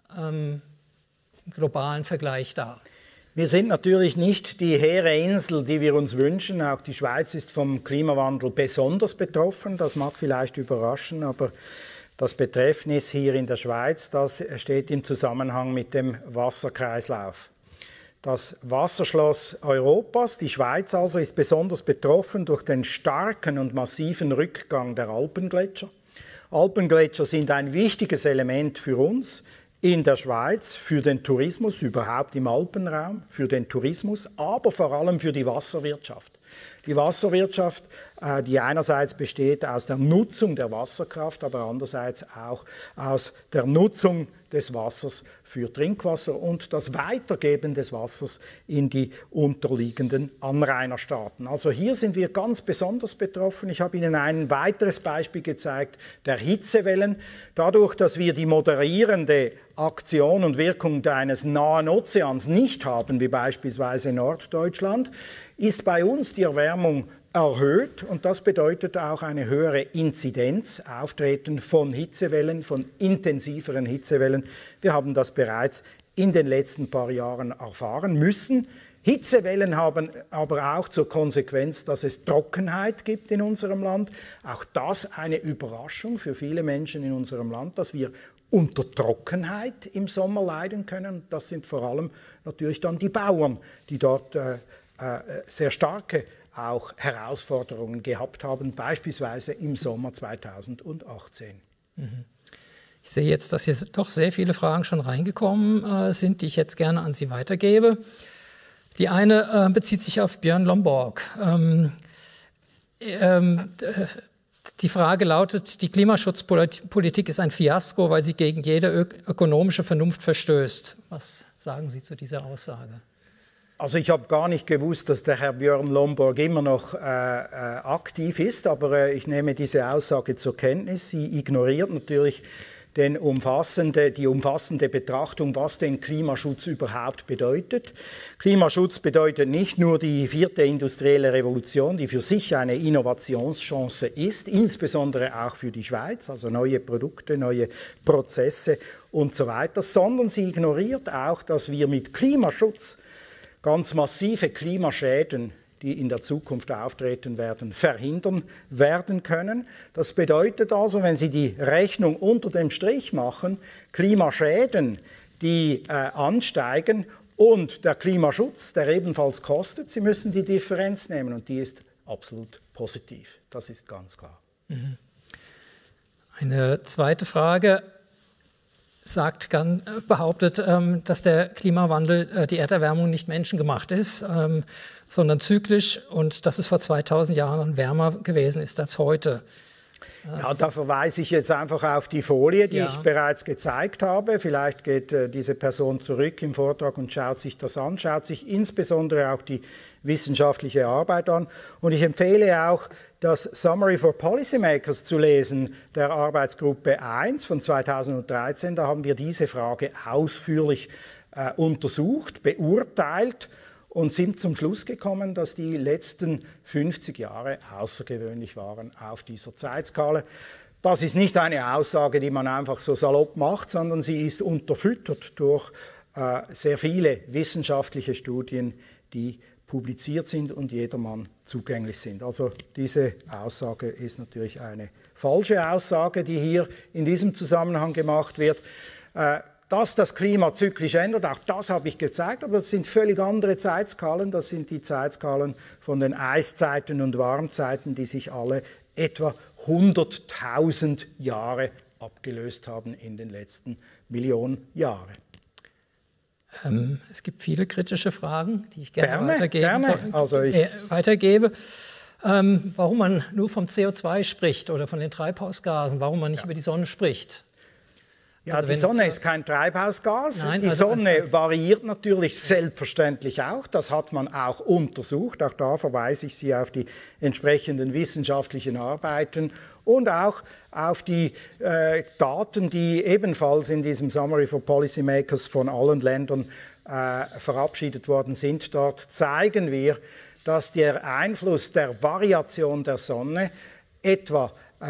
globalen Vergleich da? Wir sind natürlich nicht die hehre Insel, die wir uns wünschen. Auch die Schweiz ist vom Klimawandel besonders betroffen. Das mag vielleicht überraschen, aber das Betreffnis hier in der Schweiz, das steht im Zusammenhang mit dem Wasserkreislauf. Das Wasserschloss Europas, die Schweiz also, ist besonders betroffen durch den starken und massiven Rückgang der Alpengletscher. Alpengletscher sind ein wichtiges Element für uns in der Schweiz, für den Tourismus, überhaupt im Alpenraum, für den Tourismus, aber vor allem für die Wasserwirtschaft. Die Wasserwirtschaft, die einerseits besteht aus der Nutzung der Wasserkraft, aber andererseits auch aus der Nutzung des Wassers für Trinkwasser und das Weitergeben des Wassers in die unterliegenden Anrainerstaaten. Also hier sind wir ganz besonders betroffen. Ich habe Ihnen ein weiteres Beispiel gezeigt, der Hitzewellen. Dadurch, dass wir die moderierende Aktion und Wirkung eines nahen Ozeans nicht haben, wie beispielsweise Norddeutschland, ist bei uns die Erwärmung erhöht und das bedeutet auch eine höhere Inzidenz, Auftreten von Hitzewellen, von intensiveren Hitzewellen. Wir haben das bereits in den letzten paar Jahren erfahren müssen. Hitzewellen haben aber auch zur Konsequenz, dass es Trockenheit gibt in unserem Land. Auch das eine Überraschung für viele Menschen in unserem Land, dass wir unter Trockenheit im Sommer leiden können. Das sind vor allem natürlich dann die Bauern, die dort sehr starke auch Herausforderungen gehabt haben, beispielsweise im Sommer 2018. Ich sehe jetzt, dass hier doch sehr viele Fragen schon reingekommen sind, die ich jetzt gerne an Sie weitergebe. Die eine bezieht sich auf Björn Lomborg. Die Frage lautet, die Klimaschutzpolitik ist ein Fiasko, weil sie gegen jede ökonomische Vernunft verstößt. Was sagen Sie zu dieser Aussage? Also ich habe gar nicht gewusst, dass der Herr Björn Lomborg immer noch aktiv ist, aber ich nehme diese Aussage zur Kenntnis. Sie ignoriert natürlich die umfassende Betrachtung, was denn Klimaschutz überhaupt bedeutet. Klimaschutz bedeutet nicht nur die 4. industrielle Revolution, die für sich eine Innovationschance ist, insbesondere auch für die Schweiz, also neue Produkte, neue Prozesse und so weiter, sondern sie ignoriert auch, dass wir mit Klimaschutz ganz massive Klimaschäden, die in der Zukunft auftreten werden, verhindern werden können. Das bedeutet also, wenn Sie die Rechnung unter dem Strich machen, Klimaschäden, die ansteigen und der Klimaschutz, der ebenfalls kostet, Sie müssen die Differenz nehmen und die ist absolut positiv. Das ist ganz klar. Eine zweite Frage behauptet, dass der Klimawandel, die Erderwärmung nicht menschengemacht ist, sondern zyklisch und dass es vor 2000 Jahren wärmer gewesen ist als heute. Ja, da verweise ich jetzt einfach auf die Folie, die ich bereits gezeigt habe. Vielleicht geht diese Person zurück im Vortrag und schaut sich das an, schaut sich insbesondere auch die wissenschaftliche Arbeit an. Und ich empfehle auch, das Summary for Policymakers zu lesen, der Arbeitsgruppe 1 von 2013. Da haben wir diese Frage ausführlich untersucht, beurteilt und sind zum Schluss gekommen, dass die letzten 50 Jahre außergewöhnlich waren auf dieser Zeitskala. Das ist nicht eine Aussage, die man einfach so salopp macht, sondern sie ist unterfüttert durch sehr viele wissenschaftliche Studien, die publiziert sind und jedermann zugänglich sind. Also diese Aussage ist natürlich eine falsche Aussage, die hier in diesem Zusammenhang gemacht wird. Dass das Klima zyklisch ändert, auch das habe ich gezeigt, aber das sind völlig andere Zeitskalen. Das sind die Zeitskalen von den Eiszeiten und Warmzeiten, die sich alle etwa 100.000 Jahre abgelöst haben in den letzten Millionen Jahre. Es gibt viele kritische Fragen, die ich gerne weitergebe. Warum man nur vom CO2 spricht oder von den Treibhausgasen, warum man nicht über die Sonne spricht? Ja, also die Sonne ist kein Treibhausgas. Nein, die Sonne variiert natürlich selbstverständlich auch. Das hat man auch untersucht. Auch da verweise ich Sie auf die entsprechenden wissenschaftlichen Arbeiten und auch auf die Daten, die ebenfalls in diesem Summary for Policymakers von allen Ländern verabschiedet worden sind. Dort zeigen wir, dass der Einfluss der Variation der Sonne etwa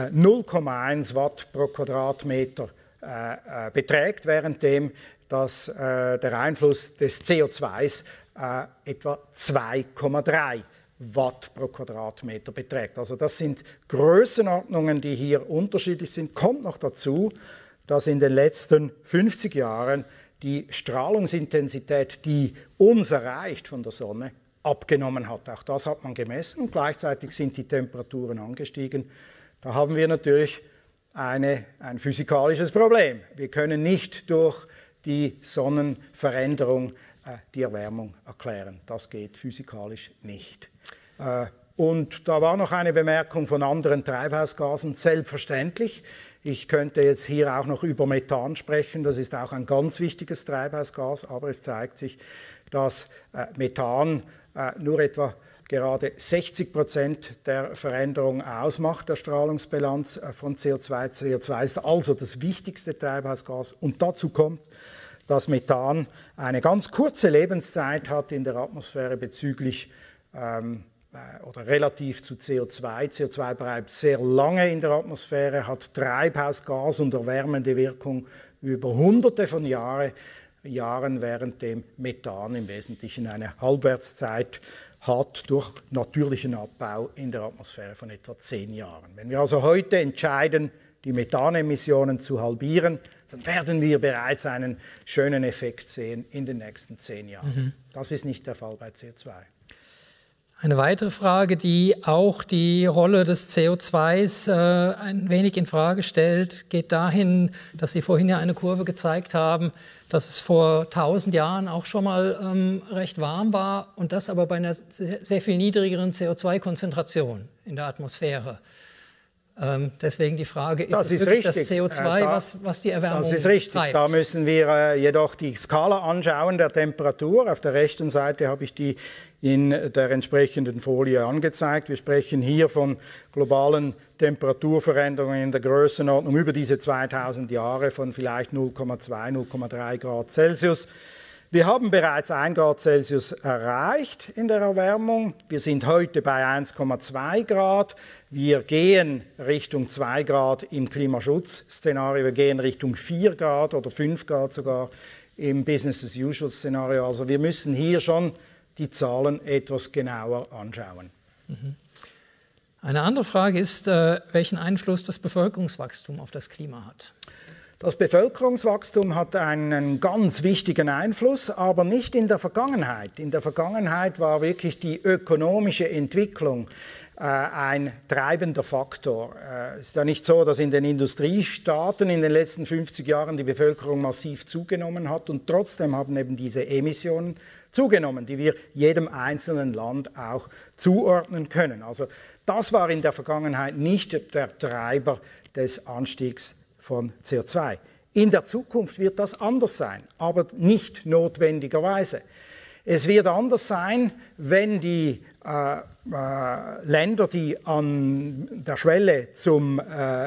0,1 Watt pro Quadratmeter beträgt, währenddem der Einfluss des CO2s etwa 2,3 Watt pro Quadratmeter beträgt. Also das sind Größenordnungen, die hier unterschiedlich sind. Kommt noch dazu, dass in den letzten 50 Jahren die Strahlungsintensität, die uns erreicht von der Sonne, abgenommen hat. Auch das hat man gemessen und gleichzeitig sind die Temperaturen angestiegen. Da haben wir natürlich ein physikalisches Problem. Wir können nicht durch die Sonnenveränderung die Erwärmung erklären. Das geht physikalisch nicht. Und da war noch eine Bemerkung von anderen Treibhausgasen. Selbstverständlich, ich könnte jetzt hier auch noch über Methan sprechen. Das ist auch ein ganz wichtiges Treibhausgas, aber es zeigt sich, dass Methan nur etwa gerade 60% der Veränderung ausmacht, der Strahlungsbilanz von CO2. CO2 ist also das wichtigste Treibhausgas. Und dazu kommt, dass Methan eine ganz kurze Lebenszeit hat in der Atmosphäre bezüglich oder relativ zu CO2. CO2 bleibt sehr lange in der Atmosphäre, hat Treibhausgas und erwärmende Wirkung über Hunderte von Jahren, während dem Methan im Wesentlichen eine Halbwertszeit hat durch natürlichen Abbau in der Atmosphäre von etwa 10 Jahren. Wenn wir also heute entscheiden, die Methanemissionen zu halbieren, dann werden wir bereits einen schönen Effekt sehen in den nächsten 10 Jahren. Das ist nicht der Fall bei CO2. Eine weitere Frage, die auch die Rolle des CO2s ein wenig in Frage stellt, geht dahin, dass Sie vorhin ja eine Kurve gezeigt haben, dass es vor 1000 Jahren auch schon mal recht warm war und das aber bei einer sehr viel niedrigeren CO2-Konzentration in der Atmosphäre. Deswegen die Frage, ist es wirklich das CO2, was die Erwärmung treibt? Das ist richtig. Da müssen wir jedoch die Skala anschauen der Temperatur. Auf der rechten Seite habe ich die in der entsprechenden Folie angezeigt. Wir sprechen hier von globalen Temperaturveränderungen in der Größenordnung über diese 2000 Jahre von vielleicht 0,2, 0,3 Grad Celsius. Wir haben bereits 1 Grad Celsius erreicht in der Erwärmung. Wir sind heute bei 1,2 Grad. Wir gehen Richtung 2 Grad im Klimaschutzszenario. Wir gehen Richtung 4 Grad oder 5 Grad sogar im Business-as-usual-Szenario. Also wir müssen hier schon die Zahlen etwas genauer anschauen. Eine andere Frage ist, welchen Einfluss das Bevölkerungswachstum auf das Klima hat. Das Bevölkerungswachstum hat einen ganz wichtigen Einfluss, aber nicht in der Vergangenheit. In der Vergangenheit war wirklich die ökonomische Entwicklung ein treibender Faktor. Es ist ja nicht so, dass in den Industriestaaten in den letzten 50 Jahren die Bevölkerung massiv zugenommen hat und trotzdem haben eben diese Emissionen zugenommen, die wir jedem einzelnen Land auch zuordnen können. Also das war in der Vergangenheit nicht der Treiber des Anstiegs von CO2. In der Zukunft wird das anders sein, aber nicht notwendigerweise. Es wird anders sein, wenn die Länder, die an der Schwelle zum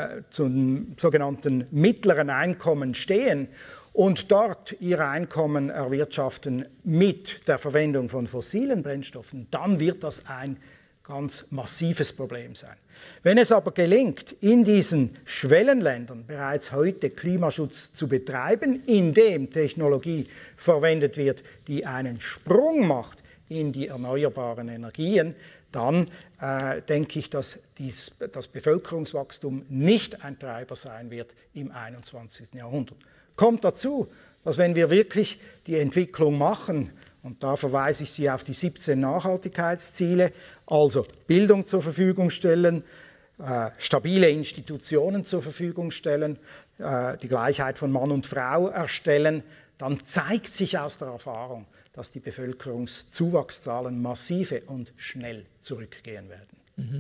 sogenannten mittleren Einkommen stehen und dort ihr Einkommen erwirtschaften mit der Verwendung von fossilen Brennstoffen, dann wird das ein ganz massives Problem sein. Wenn es aber gelingt, in diesen Schwellenländern bereits heute Klimaschutz zu betreiben, indem Technologie verwendet wird, die einen Sprung macht in die erneuerbaren Energien, dann denke ich, dass das Bevölkerungswachstum nicht ein Treiber sein wird im 21. Jahrhundert. Kommt dazu, dass wenn wir wirklich die Entwicklung machen, und da verweise ich Sie auf die 17 Nachhaltigkeitsziele, also Bildung zur Verfügung stellen, stabile Institutionen zur Verfügung stellen, die Gleichheit von Mann und Frau erstellen, dann zeigt sich aus der Erfahrung, dass die Bevölkerungszuwachszahlen massive und schnell zurückgehen werden.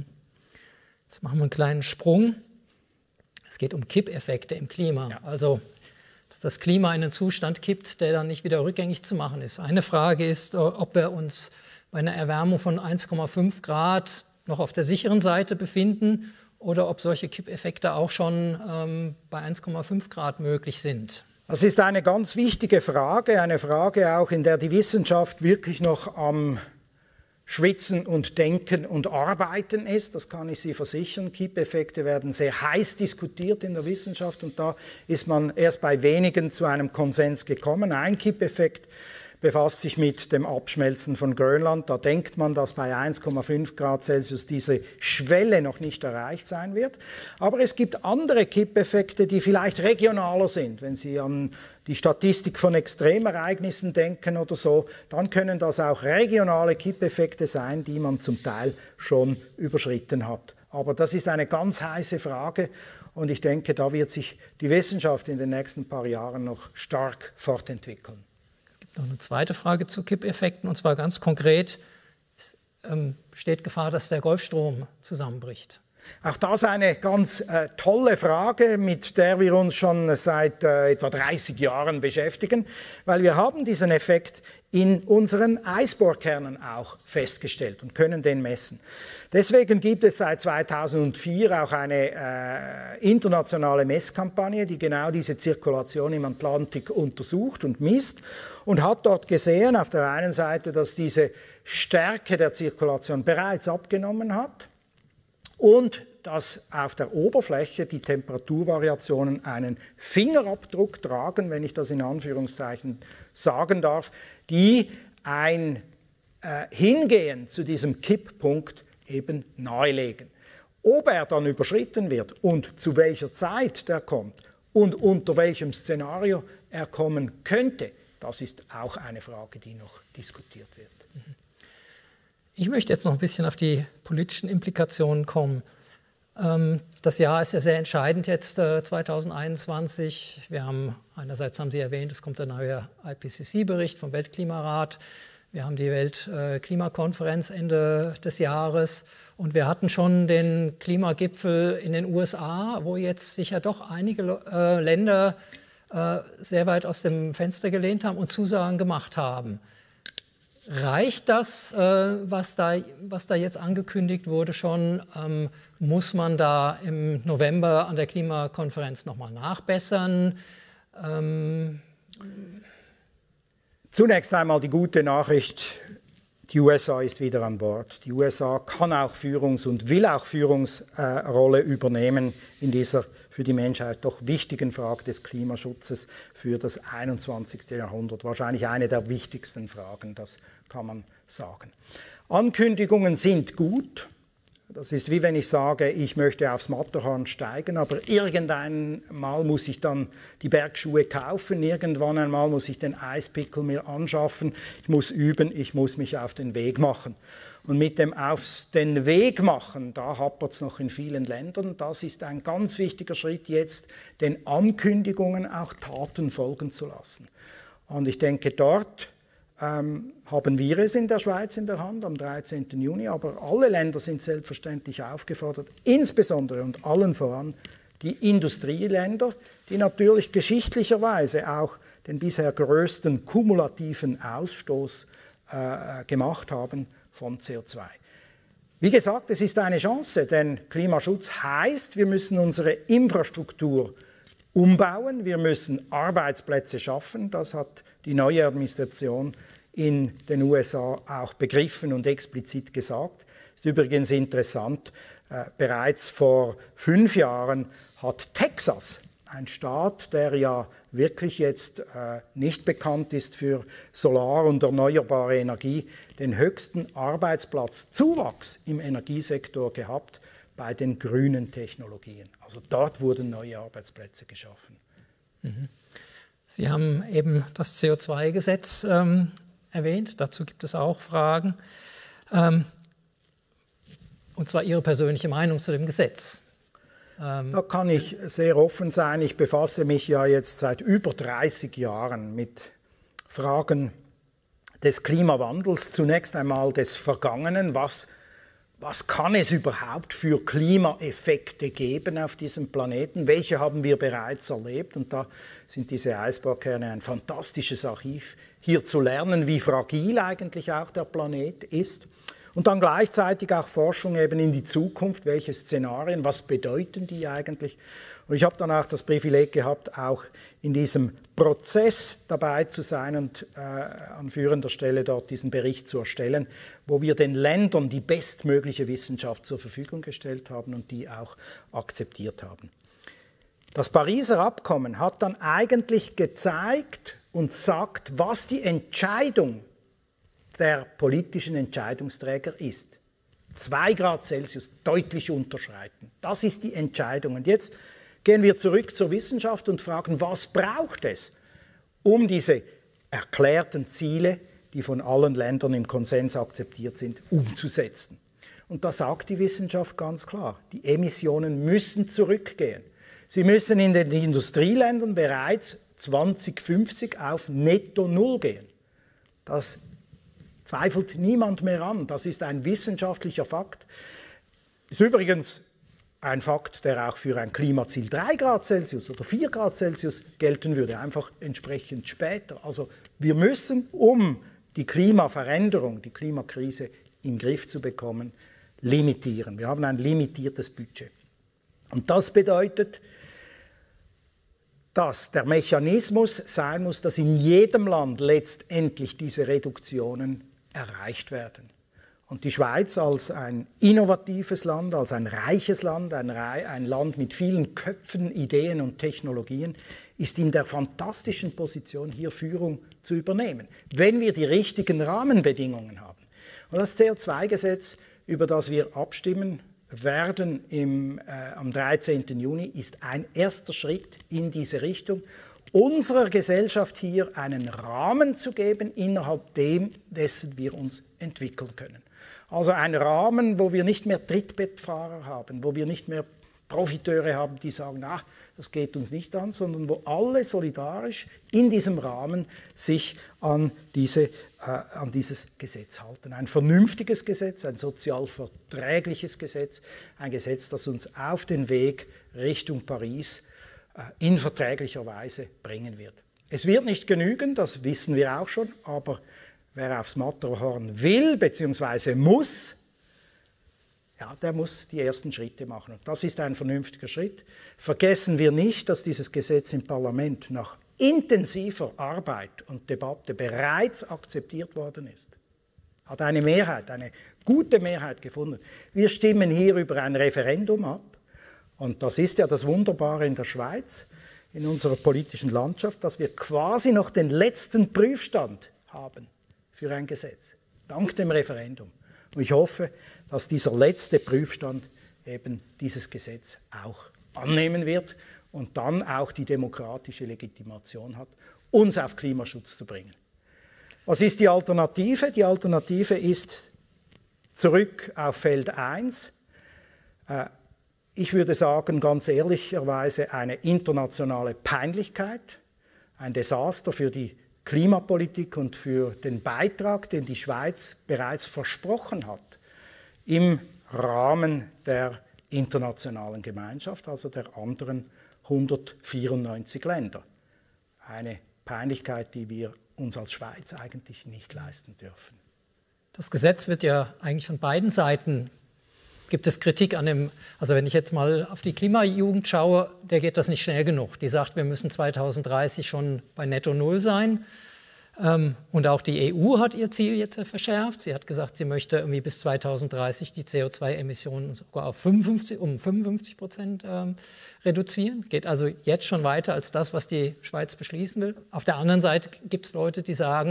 Jetzt machen wir einen kleinen Sprung. Es geht um Kippeffekte im Klima. Ja. Also dass das Klima in einen Zustand kippt, der dann nicht wieder rückgängig zu machen ist. Eine Frage ist, ob wir uns bei einer Erwärmung von 1,5 Grad noch auf der sicheren Seite befinden oder ob solche Kippeffekte auch schon bei 1,5 Grad möglich sind. Das ist eine ganz wichtige Frage, eine Frage auch, in der die Wissenschaft wirklich noch am Schwitzen und Denken und Arbeiten ist. Das kann ich Sie versichern. Kippeffekte werden sehr heiß diskutiert in der Wissenschaft und da ist man erst bei wenigen zu einem Konsens gekommen. Ein Kippeffekt befasst sich mit dem Abschmelzen von Grönland. Da denkt man, dass bei 1,5 Grad Celsius diese Schwelle noch nicht erreicht sein wird. Aber es gibt andere Kippeffekte, die vielleicht regionaler sind. Wenn Sie an die Statistik von Extremereignissen denken oder so, dann können das auch regionale Kippeffekte sein, die man zum Teil schon überschritten hat. Aber das ist eine ganz heiße Frage und ich denke, da wird sich die Wissenschaft in den nächsten paar Jahren noch stark fortentwickeln. Noch eine zweite Frage zu Kippeffekten, und zwar ganz konkret, besteht Gefahr, dass der Golfstrom zusammenbricht? Auch das eine ganz tolle Frage, mit der wir uns schon seit etwa 30 Jahren beschäftigen, weil wir haben diesen Effekt in unseren Eisbohrkernen auch festgestellt und können den messen. Deswegen gibt es seit 2004 auch eine internationale Messkampagne, die genau diese Zirkulation im Atlantik untersucht und misst und hat dort gesehen, auf der einen Seite, dass diese Stärke der Zirkulation bereits abgenommen hat und dass auf der Oberfläche die Temperaturvariationen einen Fingerabdruck tragen, wenn ich das in Anführungszeichen sagen darf, die ein Hingehen zu diesem Kipppunkt eben nahelegen. Ob er dann überschritten wird und zu welcher Zeit der kommt und unter welchem Szenario er kommen könnte, das ist auch eine Frage, die noch diskutiert wird. Ich möchte jetzt noch ein bisschen auf die politischen Implikationen kommen. Das Jahr ist ja sehr entscheidend jetzt, 2021. Einerseits haben Sie erwähnt, es kommt der neue IPCC-Bericht vom Weltklimarat. Wir haben die Weltklimakonferenz Ende des Jahres. Und wir hatten schon den Klimagipfel in den USA, wo jetzt sich ja doch einige Länder sehr weit aus dem Fenster gelehnt haben und Zusagen gemacht haben. Reicht das, was da jetzt angekündigt wurde schon? Muss man da im November an der Klimakonferenz nochmal nachbessern? Zunächst einmal die gute Nachricht, die USA ist wieder an Bord. Die USA kann auch und will auch Führungsrolle übernehmen in dieser für die Menschheit doch wichtigen Frage des Klimaschutzes für das 21. Jahrhundert. Wahrscheinlich eine der wichtigsten Fragen, das kann man sagen. Ankündigungen sind gut. Das ist wie wenn ich sage, ich möchte aufs Matterhorn steigen, aber irgendwann mal muss ich dann die Bergschuhe kaufen, irgendwann einmal muss ich den Eispickel mir anschaffen, ich muss üben, ich muss mich auf den Weg machen. Und mit dem auf den Weg machen, da hapert es noch in vielen Ländern. Das ist ein ganz wichtiger Schritt jetzt, den Ankündigungen auch Taten folgen zu lassen. Und ich denke, dort haben wir es in der Schweiz in der Hand am 13. Juni, aber alle Länder sind selbstverständlich aufgefordert, insbesondere und allen voran die Industrieländer, die natürlich geschichtlicherweise auch den bisher größten kumulativen Ausstoß gemacht haben von CO2. Wie gesagt, es ist eine Chance, denn Klimaschutz heißt, wir müssen unsere Infrastruktur umbauen, wir müssen Arbeitsplätze schaffen. Das hat die neue Administration in den USA auch begriffen und explizit gesagt. Ist übrigens interessant, bereits vor 5 Jahren hat Texas, ein Staat, der ja wirklich jetzt nicht bekannt ist für Solar- und erneuerbare Energie, den höchsten Arbeitsplatzzuwachs im Energiesektor gehabt bei den grünen Technologien. Also dort wurden neue Arbeitsplätze geschaffen. Sie haben eben das CO2-Gesetz erwähnt, dazu gibt es auch Fragen. Und zwar Ihre persönliche Meinung zu dem Gesetz. Da kann ich sehr offen sein. Ich befasse mich ja jetzt seit über 30 Jahren mit Fragen des Klimawandels. Zunächst einmal des Vergangenen. Was was kann es überhaupt für Klimaeffekte geben auf diesem Planeten? Welche haben wir bereits erlebt? Und da sind diese Eisbergkerne ein fantastisches Archiv, hier zu lernen, wie fragil eigentlich auch der Planet ist. Und dann gleichzeitig auch Forschung eben in die Zukunft, welche Szenarien, was bedeuten die eigentlich? Und ich habe dann auch das Privileg gehabt, auch in diesem Prozess dabei zu sein und an führender Stelle dort diesen Bericht zu erstellen, wo wir den Ländern die bestmögliche Wissenschaft zur Verfügung gestellt haben und die auch akzeptiert haben. Das Pariser Abkommen hat dann eigentlich gezeigt und sagt, was die Entscheidung der politischen Entscheidungsträger ist. 2 Grad Celsius deutlich unterschreiten. Das ist die Entscheidung. Und jetzt gehen wir zurück zur Wissenschaft und fragen, was braucht es, um diese erklärten Ziele, die von allen Ländern im Konsens akzeptiert sind, umzusetzen. Und da sagt die Wissenschaft ganz klar, die Emissionen müssen zurückgehen. Sie müssen in den Industrieländern bereits 2050 auf Netto Null gehen. Das zweifelt niemand mehr an. Das ist ein wissenschaftlicher Fakt. Ist übrigens ein Fakt, der auch für ein Klimaziel 3 Grad Celsius oder 4 Grad Celsius gelten würde, einfach entsprechend später. Also wir müssen, um die Klimaveränderung, die Klimakrise in den Griff zu bekommen, limitieren. Wir haben ein limitiertes Budget. Und das bedeutet, dass der Mechanismus sein muss, dass in jedem Land letztendlich diese Reduktionen erreicht werden. Und die Schweiz als ein innovatives Land, als ein reiches Land, ein Land mit vielen Köpfen, Ideen und Technologien, ist in der fantastischen Position, hier Führung zu übernehmen, wenn wir die richtigen Rahmenbedingungen haben. Und das CO2-Gesetz, über das wir abstimmen werden am 13. Juni, ist ein erster Schritt in diese Richtung, unserer Gesellschaft hier einen Rahmen zu geben, innerhalb dessen wir uns entwickeln können. Also ein Rahmen, wo wir nicht mehr Trittbettfahrer haben, wo wir nicht mehr Profiteure haben, die sagen, ach, das geht uns nicht an, sondern wo alle solidarisch in diesem Rahmen sich an dieses Gesetz halten. Ein vernünftiges Gesetz, ein sozial verträgliches Gesetz, ein Gesetz, das uns auf den Weg Richtung Paris in verträglicher Weise bringen wird. Es wird nicht genügen, das wissen wir auch schon, aber wer aufs Matterhorn will bzw. muss, ja, der muss die ersten Schritte machen. Und das ist ein vernünftiger Schritt. Vergessen wir nicht, dass dieses Gesetz im Parlament nach intensiver Arbeit und Debatte bereits akzeptiert worden ist. Hat eine Mehrheit, eine gute Mehrheit gefunden. Wir stimmen hier über ein Referendum ab. Und das ist ja das Wunderbare in der Schweiz, in unserer politischen Landschaft, dass wir quasi noch den letzten Prüfstand haben für ein Gesetz, dank dem Referendum. Und ich hoffe, dass dieser letzte Prüfstand eben dieses Gesetz auch annehmen wird und dann auch die demokratische Legitimation hat, uns auf Klimaschutz zu bringen. Was ist die Alternative? Die Alternative ist zurück auf Feld 1. Ich würde sagen, ganz ehrlicherweise eine internationale Peinlichkeit, ein Desaster für die Klimapolitik und für den Beitrag, den die Schweiz bereits versprochen hat im Rahmen der internationalen Gemeinschaft, also der anderen 194 Länder. Eine Peinlichkeit, die wir uns als Schweiz eigentlich nicht leisten dürfen. Das Gesetz wird ja eigentlich von beiden Seiten, gibt es Kritik an dem, also wenn ich jetzt mal auf die Klimajugend schaue, der geht das nicht schnell genug. Die sagt, wir müssen 2030 schon bei Netto Null sein. Und auch die EU hat ihr Ziel jetzt verschärft. Sie hat gesagt, sie möchte irgendwie bis 2030 die CO2-Emissionen sogar auf 55% reduzieren. Geht also jetzt schon weiter als das, was die Schweiz beschließen will. Auf der anderen Seite gibt es Leute, die sagen,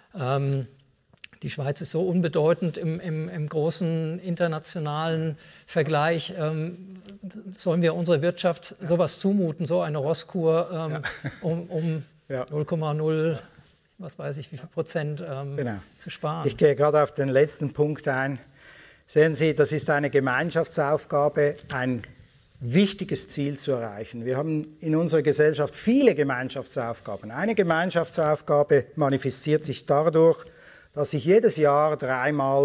die Schweiz ist so unbedeutend im großen internationalen Vergleich. Sollen wir unserer Wirtschaft sowas zumuten, so eine Rosskur um 0,0, was weiß ich, wie viel Prozent zu sparen? Ich gehe gerade auf den letzten Punkt ein. Sehen Sie, das ist eine Gemeinschaftsaufgabe, ein wichtiges Ziel zu erreichen. Wir haben in unserer Gesellschaft viele Gemeinschaftsaufgaben. Eine Gemeinschaftsaufgabe manifestiert sich dadurch, dass sich jedes Jahr 3-mal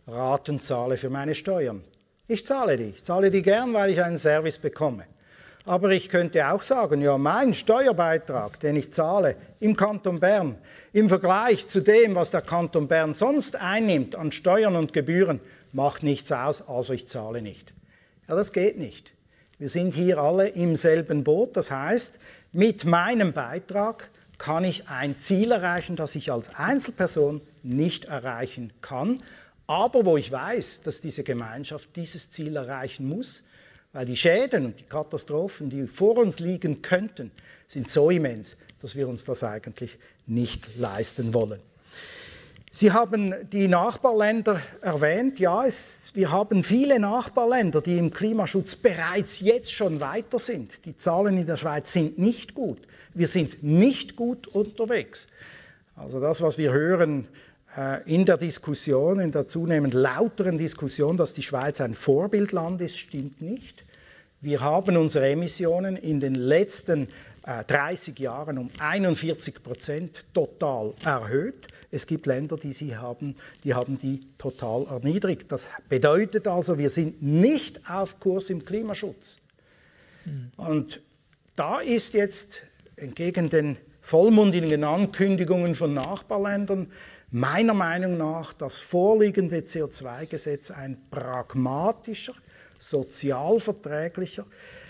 Raten zahle für meine Steuern. Ich zahle die gern, weil ich einen Service bekomme. Aber ich könnte auch sagen, ja, mein Steuerbeitrag, den ich zahle im Kanton Bern, im Vergleich zu dem, was der Kanton Bern sonst einnimmt an Steuern und Gebühren, macht nichts aus, also ich zahle nicht. Ja, das geht nicht. Wir sind hier alle im selben Boot. Das heißt, mit meinem Beitrag kann ich ein Ziel erreichen, das ich als Einzelperson nicht erreichen kann, aber wo ich weiß, dass diese Gemeinschaft dieses Ziel erreichen muss, weil die Schäden und die Katastrophen, die vor uns liegen könnten, sind so immens, dass wir uns das eigentlich nicht leisten wollen. Sie haben die Nachbarländer erwähnt. Ja, wir haben viele Nachbarländer, die im Klimaschutz bereits jetzt schon weiter sind. Die Zahlen in der Schweiz sind nicht gut. Wir sind nicht gut unterwegs. Also das, was wir hören in der Diskussion, in der zunehmend lauteren Diskussion, dass die Schweiz ein Vorbildland ist, stimmt nicht. Wir haben unsere Emissionen in den letzten 30 Jahren um 41% total erhöht. Es gibt Länder, die haben die total erniedrigt. Das bedeutet also, wir sind nicht auf Kurs im Klimaschutz. Und da ist jetzt entgegen den vollmundigen Ankündigungen von Nachbarländern meiner Meinung nach das vorliegende CO2-Gesetz ein pragmatischer, sozialverträglicher,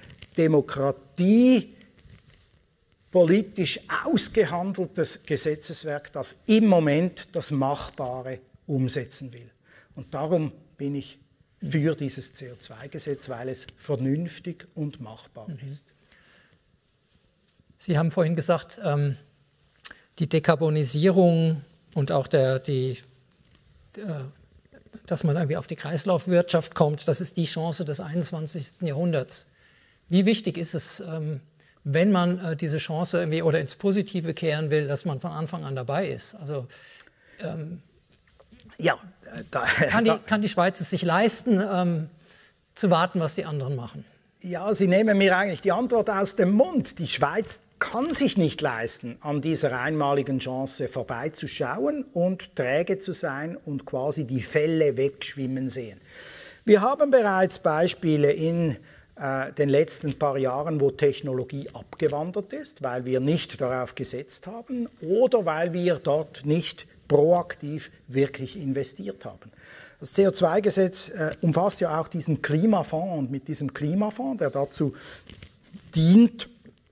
demokratiepolitisch ausgehandeltes Gesetzeswerk, das im Moment das Machbare umsetzen will. Und darum bin ich für dieses CO2-Gesetz, weil es vernünftig und machbar ist. Sie haben vorhin gesagt, die Dekarbonisierung und auch dass man irgendwie auf die Kreislaufwirtschaft kommt, das ist die Chance des 21. Jahrhunderts. Wie wichtig ist es, wenn man diese Chance irgendwie oder ins Positive kehren will, dass man von Anfang an dabei ist? Also kann die Schweiz es sich leisten, zu warten, was die anderen machen? Ja, Sie nehmen mir eigentlich die Antwort aus dem Mund. Die Schweiz kann sich nicht leisten, an dieser einmaligen Chance vorbeizuschauen und träge zu sein und quasi die Fälle wegschwimmen sehen. Wir haben bereits Beispiele in den letzten paar Jahren, wo Technologie abgewandert ist, weil wir nicht darauf gesetzt haben oder weil wir dort nicht proaktiv wirklich investiert haben. Das CO2-Gesetz umfasst ja auch diesen Klimafonds und mit diesem Klimafonds, der dazu dient,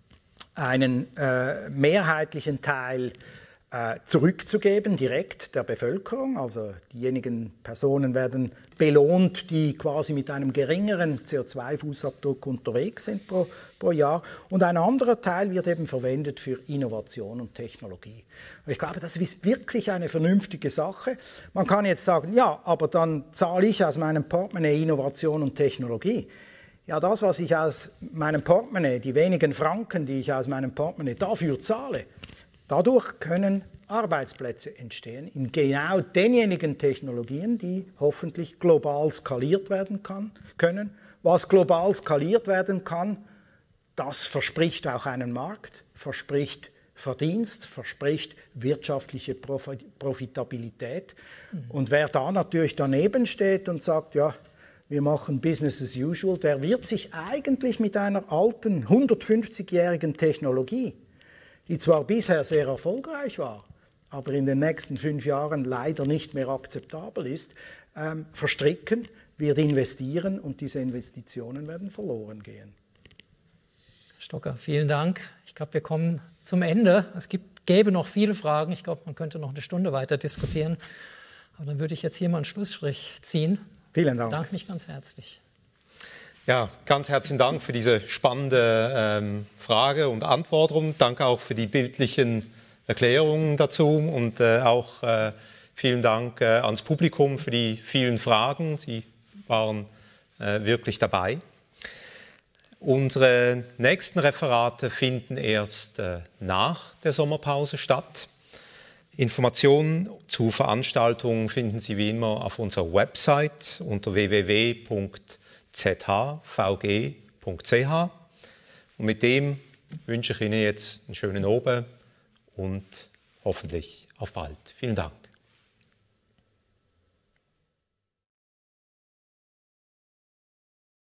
einen mehrheitlichen Teil zurückzugeben, direkt der Bevölkerung. Also diejenigen Personen werden belohnt, die quasi mit einem geringeren CO2-Fußabdruck unterwegs sind pro Jahr. Und ein anderer Teil wird eben verwendet für Innovation und Technologie. Und ich glaube, das ist wirklich eine vernünftige Sache. Man kann jetzt sagen, ja, aber dann zahle ich aus meinem Portemonnaie Innovation und Technologie. Ja, das, was ich aus meinem Portemonnaie, die wenigen Franken, die ich aus meinem Portemonnaie dafür zahle, dadurch können Arbeitsplätze entstehen in genau denjenigen Technologien, die hoffentlich global skaliert werden können. Was global skaliert werden kann, das verspricht auch einen Markt, verspricht Verdienst, verspricht wirtschaftliche Profitabilität. Und wer da natürlich daneben steht und sagt, ja, wir machen Business as usual, der wird sich eigentlich mit einer alten, 150-jährigen Technologie, die zwar bisher sehr erfolgreich war, aber in den nächsten 5 Jahren leider nicht mehr akzeptabel ist, verstricken, wird investieren und diese Investitionen werden verloren gehen. Stocker, vielen Dank. Ich glaube, wir kommen zum Ende. Es gäbe noch viele Fragen. Ich glaube, man könnte noch eine Stunde weiter diskutieren. Aber dann würde ich jetzt hier mal einen Schlussstrich ziehen. Vielen Dank. Ich bedanke mich ganz herzlich. Ja, ganz herzlichen Dank für diese spannende Frage und Antwortung. Danke auch für die bildlichen Erklärungen dazu und auch vielen Dank ans Publikum für die vielen Fragen. Sie waren wirklich dabei. Unsere nächsten Referate finden erst nach der Sommerpause statt. Informationen zu Veranstaltungen finden Sie wie immer auf unserer Website unter www.zhvg.ch. Und mit dem wünsche ich Ihnen jetzt einen schönen Abend und hoffentlich auf bald. Vielen Dank.